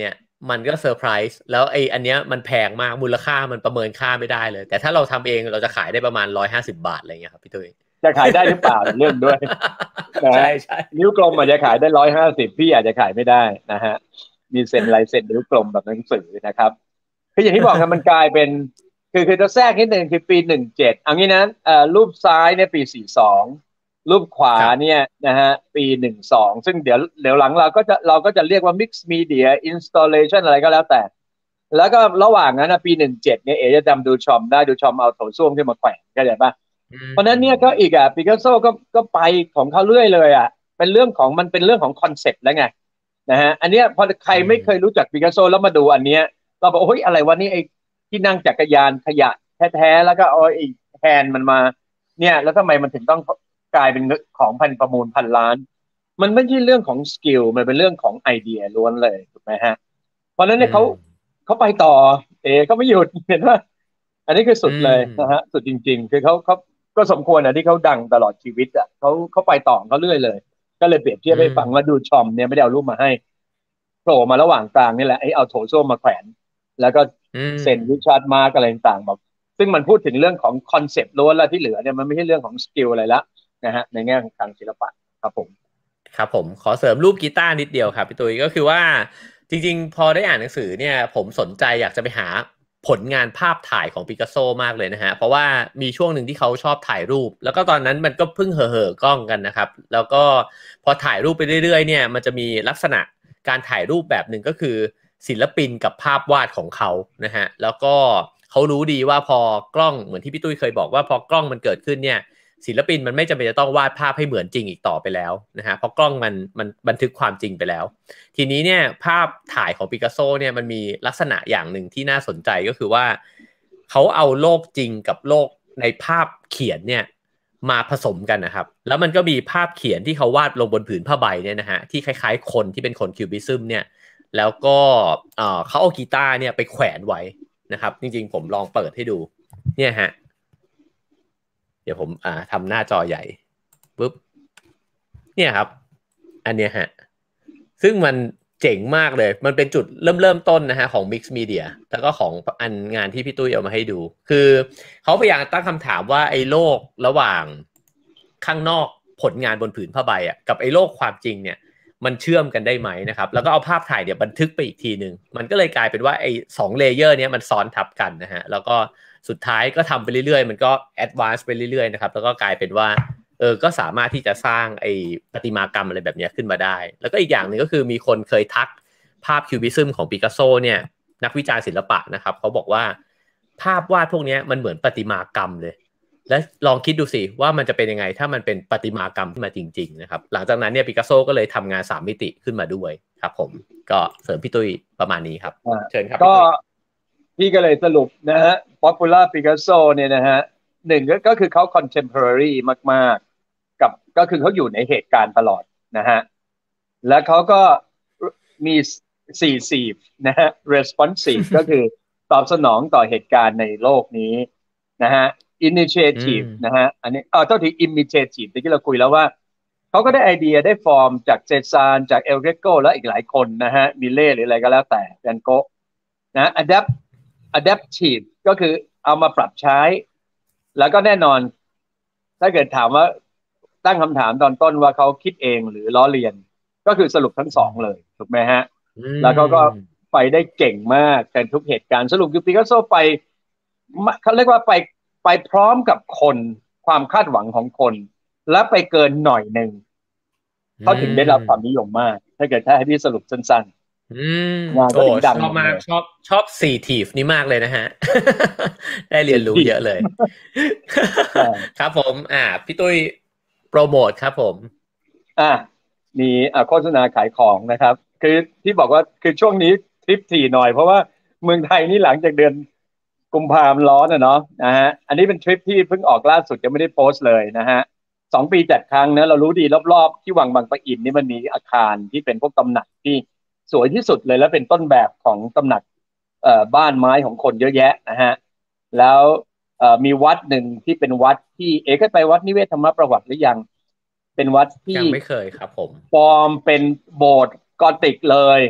มันก็เซอร์ไพรส์แล้วไอ้อันเนี้ยมันแพงมากมูลค่ามันประเมินค่าไม่ได้เลยแต่ถ้าเราทำเองเราจะขายได้ประมาณร้อยห้าสิบบาทอะไรเงี้ยครับพี่ตุ้ยจะขายได้หรือเปล่าเรื่องด้วยนะใช่ฮะใช่นิ้วกลมอาจจะขายได้ร้อยห้าสิบพี่อาจจะขายไม่ได้นะฮะมีเซ็นลายเซ็นนิ้วกลมแบบหนังสือนะครับคืออย่างที่บอกกันมันกลายเป็นคือคือจะแทรกนิดนึงคือปีหนึ่งเจ็ดเอางี้นะเอ่อรูปซ้ายเนี่ยปีสี่สองรูปขวาเนี่ยนะฮะปีหนึ่งสองซึ่งเดี๋ยวเดี๋ยวหลังเราก็จะเราก็จะเรียกว่า mixed media installation อะไรก็แล้วแต่แล้วก็ระหว่างนั้นนะปีหนึ่งเจ็ดเนี่ยเอ๋จะจำดูชอมได้ดูชอมเอาโถส้วมขึ้นมาแขวนเข้าใจปะเพราะนั้นเนี่ยก็อีกอ่ะปิกัสโซก็ก็ไปของเขาเรื่อยเลยอ่ะเป็นเรื่องของมันเป็นเรื่องของคอนเซ็ปต์แล้วไงนะฮะอันเนี้ยพอใครไม่เคยรู้จักปิกัสโซแล้วมาดูอันเนี้ยเราบอกโอ้ยอะไรวะนี่ไอ้ที่นั่งจักรยานขยะแท้ๆแล้วก็เอาไอ้แฮนด์มันมาเนี่ยแล้วทำไมมันถึงต้องกลายเป็นของพันประมูลพันล้านมันไม่ใช่เรื่องของสกิลมันเป็นเรื่องของไอเดียล้วนเลยถูกไหมฮะเพราะนั้นเนี่ยเขาเขาไปต่อเอเขาไม่หยุดเห็นว่าอันนี้คือสุดเลยนะฮะสุดจริงๆคือเขาเขาก็สมควรอ่ะที่เขาดังตลอดชีวิตอ่ะเขาเขาไปต่อเขาเรื่อยเลยก็เลยเปรียบเทียบให้ฟังว่าดูชอมเนี่ยไม่ได้เอารูปมาให้โผล่มาระหว่างกลางนี่แหละไอ้เอาโถส้วมมาแขวนแล้วก็เซ็นริชาร์ดมาร์กอะไรต่างๆแบบซึ่งมันพูดถึงเรื่องของคอนเซปต์ล้วนแล้วที่เหลือเนี่ยมันไม่ใช่เรื่องของสกิลอะไรละนะฮะในแง่ของทางศิลปะครับผมครับผมขอเสริมรูปกีตาร์นิดเดียวครับพี่ตุ้ยก็คือว่าจริงๆพอได้อ่านหนังสือเนี่ยผมสนใจอยากจะไปหาผลงานภาพถ่ายของปิกัสโซมากเลยนะฮะเพราะว่ามีช่วงหนึ่งที่เขาชอบถ่ายรูปแล้วก็ตอนนั้นมันก็เพิ่งเห่อเห่อกล้องกันนะครับแล้วก็พอถ่ายรูปไปเรื่อยๆเนี่ยมันจะมีลักษณะการถ่ายรูปแบบหนึ่งก็คือศิลปินกับภาพวาดของเขานะฮะแล้วก็เขารู้ดีว่าพอกล้องเหมือนที่พี่ตุ้ยเคยบอกว่าพอกล้องมันเกิดขึ้นเนี่ยศิลปินมันไม่จำเป็นจะต้องวาดภาพให้เหมือนจริงอีกต่อไปแล้วนะฮะเพราะกล้องมันมันบันทึกความจริงไปแล้วทีนี้เนี่ยภาพถ่ายของปิกัสโซเนี่ยมันมีลักษณะอย่างหนึ่งที่น่าสนใจก็คือว่าเขาเอาโลกจริงกับโลกในภาพเขียนเนี่ยมาผสมกันนะครับแล้วมันก็มีภาพเขียนที่เขาวาดลงบนผืนผ้าใบเนี่ยนะฮะที่คล้ายๆคนที่เป็นคนคิวบิซึมเนี่ยแล้วก็เอ่อเขาเอากีตาร์เนี่ยไปแขวนไว้นะครับจริงๆผมลองเปิดให้ดูเนี่ยฮะเดี๋ยวผมอ่าทำหน้าจอใหญ่ปุ๊บเนี่ยครับอันเนี้ยฮะซึ่งมันเจ๋งมากเลยมันเป็นจุดเริ่มเริ่มต้นนะฮะของ Mix Media แล้วก็ของอันงานที่พี่ตุ้ยเอามาให้ดูคือเขาพยายามตั้งคำถามว่าไอ้โลกระหว่างข้างนอกผลงานบนผืนผ้าใบอ่ะกับไอ้โลกความจริงเนี่ยมันเชื่อมกันได้ไหมนะครับแล้วก็เอาภาพถ่ายเนี่ยบันทึกไปอีกทีหนึ่งมันก็เลยกลายเป็นว่าไอ้สองเลเยอร์เนี้ยมันซ้อนทับกันนะฮะแล้วก็สุดท้ายก็ทำไปเรื่อยๆมันก็แอดวานซ์ไปเรื่อยๆนะครับแล้วก็กลายเป็นว่าเออก็สามารถที่จะสร้างไอ้ประติมากรรมอะไรแบบนี้ขึ้นมาได้แล้วก็อีกอย่างหนึ่งก็คือมีคนเคยทักภาพคิวบิซึมของปิกัสโซเนี่ยนักวิจารณ์ศิลปะนะครับเขาบอกว่าภาพวาดพวกนี้มันเหมือนประติมากรรมเลยและลองคิดดูสิว่ามันจะเป็นยังไงถ้ามันเป็นประติมากรรมขึ้นมาจริงๆนะครับหลังจากนั้นเนี่ยปิกัสโซก็เลยทำงานสามมิติขึ้นมาด้วยครับผมก็เสริมพี่ตุ้ยประมาณนี้ครับเชิญครับก็พี่ก็เลยสรุปนะฮะ Popular Picasso เนี่ยนะฮะหนึ่งก็คือเขา contemporary มากๆกับก็คือเขาอยู่ในเหตุการณ์ตลอดนะฮะแล้วเขาก็มีสี่สี่นะฮะ responsive ก็คือตอบสนองต่อเหตุการณ์ในโลกนี้นะฮะ initiative นะฮะอันนี้เออเท่าที่ imitative ที่เราคุยแล้วว่าเขาก็ได้ไอเดียได้ฟอร์มจากเซซานจากเอลเกโกและอีกหลายคนนะฮะมิเล่หรืออะไรก็แล้วแต่แวนโกะนะ adapt adaptive ก็คือเอามาปรับใช้แล้วก็แน่นอนถ้าเกิดถามว่าตั้งคำถามตอนต้นว่าเขาคิดเองหรือล้อเลียนก็คือสรุปทั้งสองเลยถูกไหมฮะแล้วเขาก็ไปได้เก่งมากกันทุกเหตุการณ์สรุปคือปิกัสโซไปเขาเรียกว่าไปไปพร้อมกับคนความคาดหวังของคนและไปเกินหน่อยหนึ่งเขาถึงได้รับความนิยมมากถ้าเกิดถ้าให้พี่สรุปสั้นๆอืมโอ้ชอบมากชอบชอบสี่ทีฟนี่มากเลยนะฮะ ได้เรียนรู้เยอะเลย ครับผมอ่าพี่ตุ้ยโปรโมทครับผมอ่ามีอ่าโฆษณาขายของนะครับคือที่บอกว่าคือช่วงนี้ทริปถี่หน่อยเพราะว่าเมืองไทยนี่หลังจากเดือนกุมภาพันธ์ร้อนอ่ะเนาะนะฮะอันนี้เป็นทริปที่เพิ่งออกล่าสุดยังไม่ได้โพสต์เลยนะฮะสองปีจัดครั้งนะเรารู้ดีรอบๆที่วังบางปะอินนี่มันมีอาคารที่เป็นพวกตำหนักที่สวยที่สุดเลยแล้วเป็นต้นแบบของตำหนักเอ่อบ้านไม้ของคนเยอะแยะนะฮะแล้วเอ่อมีวัดหนึ่งที่เป็นวัดที่เอกไปวัดนิเวศธรรมประวัติหรือยังเป็นวัดที่ยังไม่เคยครับผมฟอร์มเป็นโบสถ์กอธิกเลย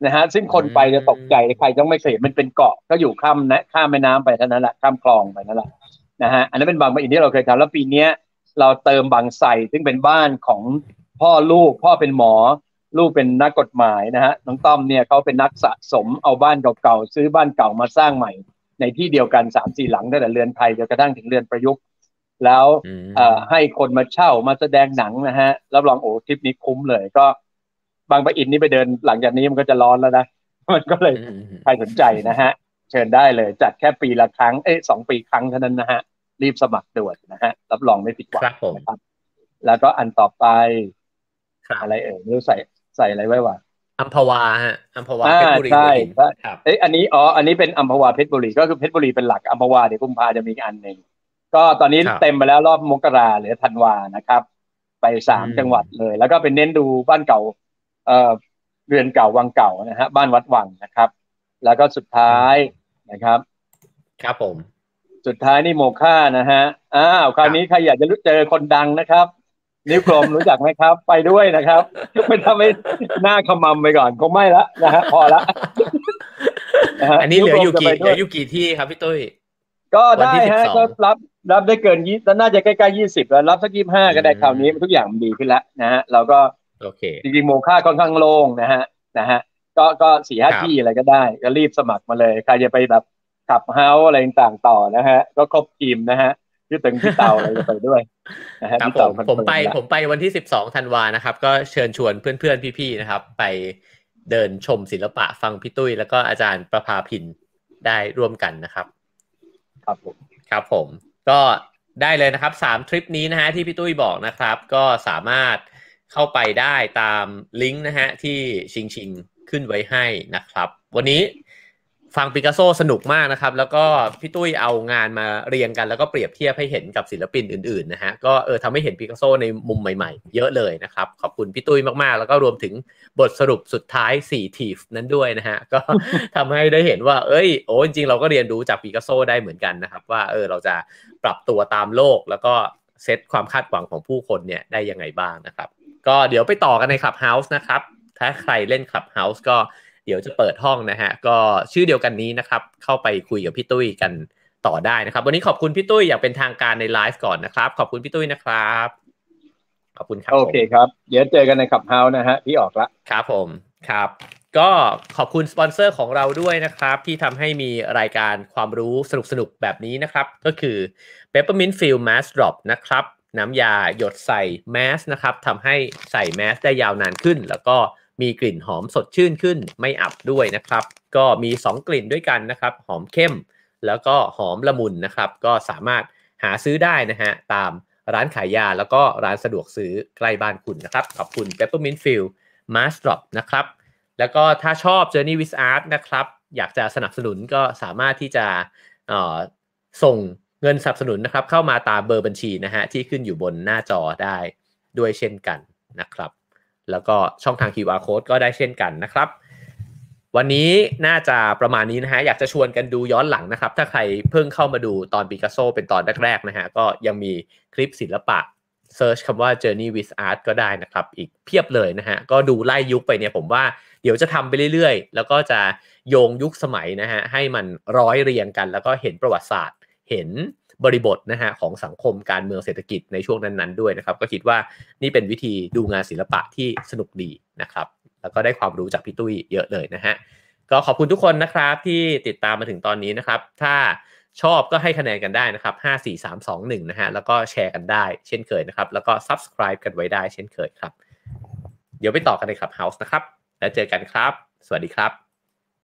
นะฮะซึ่งคนไปจะตกใจใครต้องไม่เคยเห็นมันเป็นเกาะก็อยู่ข้ามนะข้ามแม่น้ำไปเท่านั้นแหละข้ามคลองไปนั่นแหละนะฮะอันนั้นเป็นบางปะอินที่เราเคยทำแล้วปีนี้เราเติมบางไทรซึ่งเป็นบ้านของพ่อลูกพ่อเป็นหมอลูกเป็นนักกฎหมายนะฮะน้องต้อมเนี่ยเขาเป็นนักสะสมเอาบ้านเก่าๆซื้อบ้านเก่ามาสร้างใหม่ในที่เดียวกันสามสี่หลังตั้งแต่เรือนไทยจนกระทั่งถึงเรือนประยุกต์แล้วเอ่อให้คนมาเช่ามาแสดงหนังนะฮะรับรองโอ้ทริปนี้คุ้มเลยก็บางปะอินนี่ไปเดินหลังจากนี้มันก็จะร้อนแล้วนะมันก็เลยใครสนใจนะฮะเชิญได้เลยจัดแค่ปีละครั้งเอ้ยสองปีครั้งเท่านั้นนะฮะรีบสมัครด่วนนะฮะรับรองไม่ผิดหวังนะครับแล้วก็อันต่อไปอะไรเอ่ยไม่รู้ใส่ใส่อะไรไว้วะอัมพวาฮะอัมพวาเพชรบุรีใช่ครับเอ้ยอันนี้อ๋ออันนี้เป็นอัมพวาเพชรบุรีก็คือเพชรบุรีเป็นหลักอัมพวาเดี๋ยวกุมภาจะมีอันหนึ่งก็ตอนนี้เต็มไปแล้วรอบมกราหรือธันวานะครับไปสามจังหวัดเลยแล้วก็เป็นเน้นดูบ้านเก่าเอ่อเรือนเก่าวังเก่านะฮะบ้านวัดวังนะครับแล้วก็สุดท้ายนะครับครับผมสุดท้ายนี่โมค่านะฮะอ้าวคราวนี้ใครอยากจะรู้เจอคนดังนะครับนิ้วกลมรู้จักไหมครับไปด้วยนะครับไม่ทำให้หน้าขมำไปก่อนคงไม่ละนะฮะพอละอันนี้เหลืออยู่กี่เหลืออยู่กี่ที่ครับพี่ตุ้ยก็ได้ฮะก็รับรับได้เกินยี่น่าจะใกล้ๆยี่สิบแล้วรับสักยี่สิบห้าก็ได้คราวนี้ทุกอย่างมันดีขึ้นแล้วนะฮะเราก็โอเคจริงๆโมค่าค่อนข้างโล่งนะฮะนะฮะก็ก็สี่ห้าที่อะไรก็ได้ก็รีบสมัครมาเลยใครจะไปแบบขับเฮาอะไรต่างๆต่อนะฮะก็ครบทีมนะฮะพี่ตึงพี่เต่าอะไรจะไปด้วยนะฮะพี่เต่าผมไปผมไปวันที่สิบสองธันวานะครับก็เชิญชวนเพื่อนๆพี่ๆนะครับไปเดินชมศิลปะฟังพี่ตุ้ยแล้วก็อาจารย์ประภาพินได้ร่วมกันนะครับครับผมครับผมก็ได้เลยนะครับสามทริปนี้นะฮะที่พี่ตุ้ยบอกนะครับก็สามารถเข้าไปได้ตามลิงก์นะฮะที่ชิงชิงขึ้นไว้ให้นะครับวันนี้ฟังปิกัสโซสนุกมากนะครับแล้วก็พี่ตุ้ยเอางานมาเรียงกันแล้วก็เปรียบเทียบให้เห็นกับศิลปินอื่นๆนะฮะก็เออทำให้เห็นปิกัสโซในมุมใหม่ๆเยอะเลยนะครับขอบคุณพี่ตุ้ยมากๆแล้วก็รวมถึงบทสรุปสุดท้ายสี่ทีฟนั้นด้วยนะฮะก็ทำให้ได้เห็นว่าเอ้ยโอ้จริงๆเราก็เรียนรู้จากปิกัสโซได้เหมือนกันนะครับว่าเออเราจะปรับตัวตามโลกแล้วก็เซตความคาดหวังของผู้คนเนี่ยได้ยังไงบ้างนะครับก็เดี๋ยวไปต่อกันใน Clubhouse นะครับถ้าใครเล่น Clubhouse ก็เดี๋ยวจะเปิดห้องนะฮะก็ชื่อเดียวกันนี้นะครับเข้าไปคุยกับพี่ตุ้ยกันต่อได้นะครับวันนี้ขอบคุณพี่ตุ้ยอย่างเป็นทางการในไลฟ์ก่อนนะครับขอบคุณพี่ตุ้ยนะครับขอบคุณครับโอเคครับเดี๋ยวเจอกันในขับเฮาส์นะฮะที่ออกละครับผมครับก็ขอบคุณสปอนเซอร์ของเราด้วยนะครับที่ทำให้มีรายการความรู้สนุกๆแบบนี้นะครับก็คือ Peppermint Fill Mask Drop นะครับน้ำยาหยดใส่แมสนะครับทำให้ใส่แมสได้ยาวนานขึ้นแล้วก็มีกลิ่นหอมสดชื่นขึ้นไม่อับด้วยนะครับก็มีสองกลิ่นด้วยกันนะครับหอมเข้มแล้วก็หอมละมุนนะครับก็สามารถหาซื้อได้นะฮะตามร้านขายยาแล้วก็ร้านสะดวกซื้อใกล้บ้านคุณนะครับขอบคุณ Peppermint Fill Mask Drop นะครับแล้วก็ถ้าชอบ Journey with Art นะครับอยากจะสนับสนุนก็สามารถที่จะเอ่อส่งเงินสนับสนุนนะครับเข้ามาตามเบอร์บัญชีนะฮะที่ขึ้นอยู่บนหน้าจอได้ด้วยเช่นกันนะครับแล้วก็ช่องทาง คิว อาร์ Code ก็ได้เช่นกันนะครับวันนี้น่าจะประมาณนี้นะฮะอยากจะชวนกันดูย้อนหลังนะครับถ้าใครเพิ่งเข้ามาดูตอนปิกัสโซเป็นตอนแรกๆนะฮะก็ยังมีคลิปศิลปะเซิร์ชคำว่า Journey with Art ก็ได้นะครับอีกเพียบเลยนะฮะก็ดูไล่ยุคไปเนี่ยผมว่าเดี๋ยวจะทำไปเรื่อยๆแล้วก็จะโยงยุคสมัยนะฮะให้มันร้อยเรียงกันแล้วก็เห็นประวัติศาสตร์เห็นบริบทนะฮะของสังคมการเมืองเศรษฐกิจในช่วงนั้นๆด้วยนะครับก็คิดว่านี่เป็นวิธีดูงานศิลปะที่สนุกดีนะครับแล้วก็ได้ความรู้จากพี่ตุ้ยเยอะเลยนะฮะก็ขอบคุณทุกคนนะครับที่ติดตามมาถึงตอนนี้นะครับถ้าชอบก็ให้คะแนนกันได้นะครับห้า สี่ สาม สอง หนึ่งนะฮะแล้วก็แชร์กันได้เช่นเคยนะครับแล้วก็ Subscribe กันไว้ได้เช่นเคยครับเดี๋ยวไปต่อกันใน Clubhouse นะครับแล้วเจอกันครับสวัสดีครับ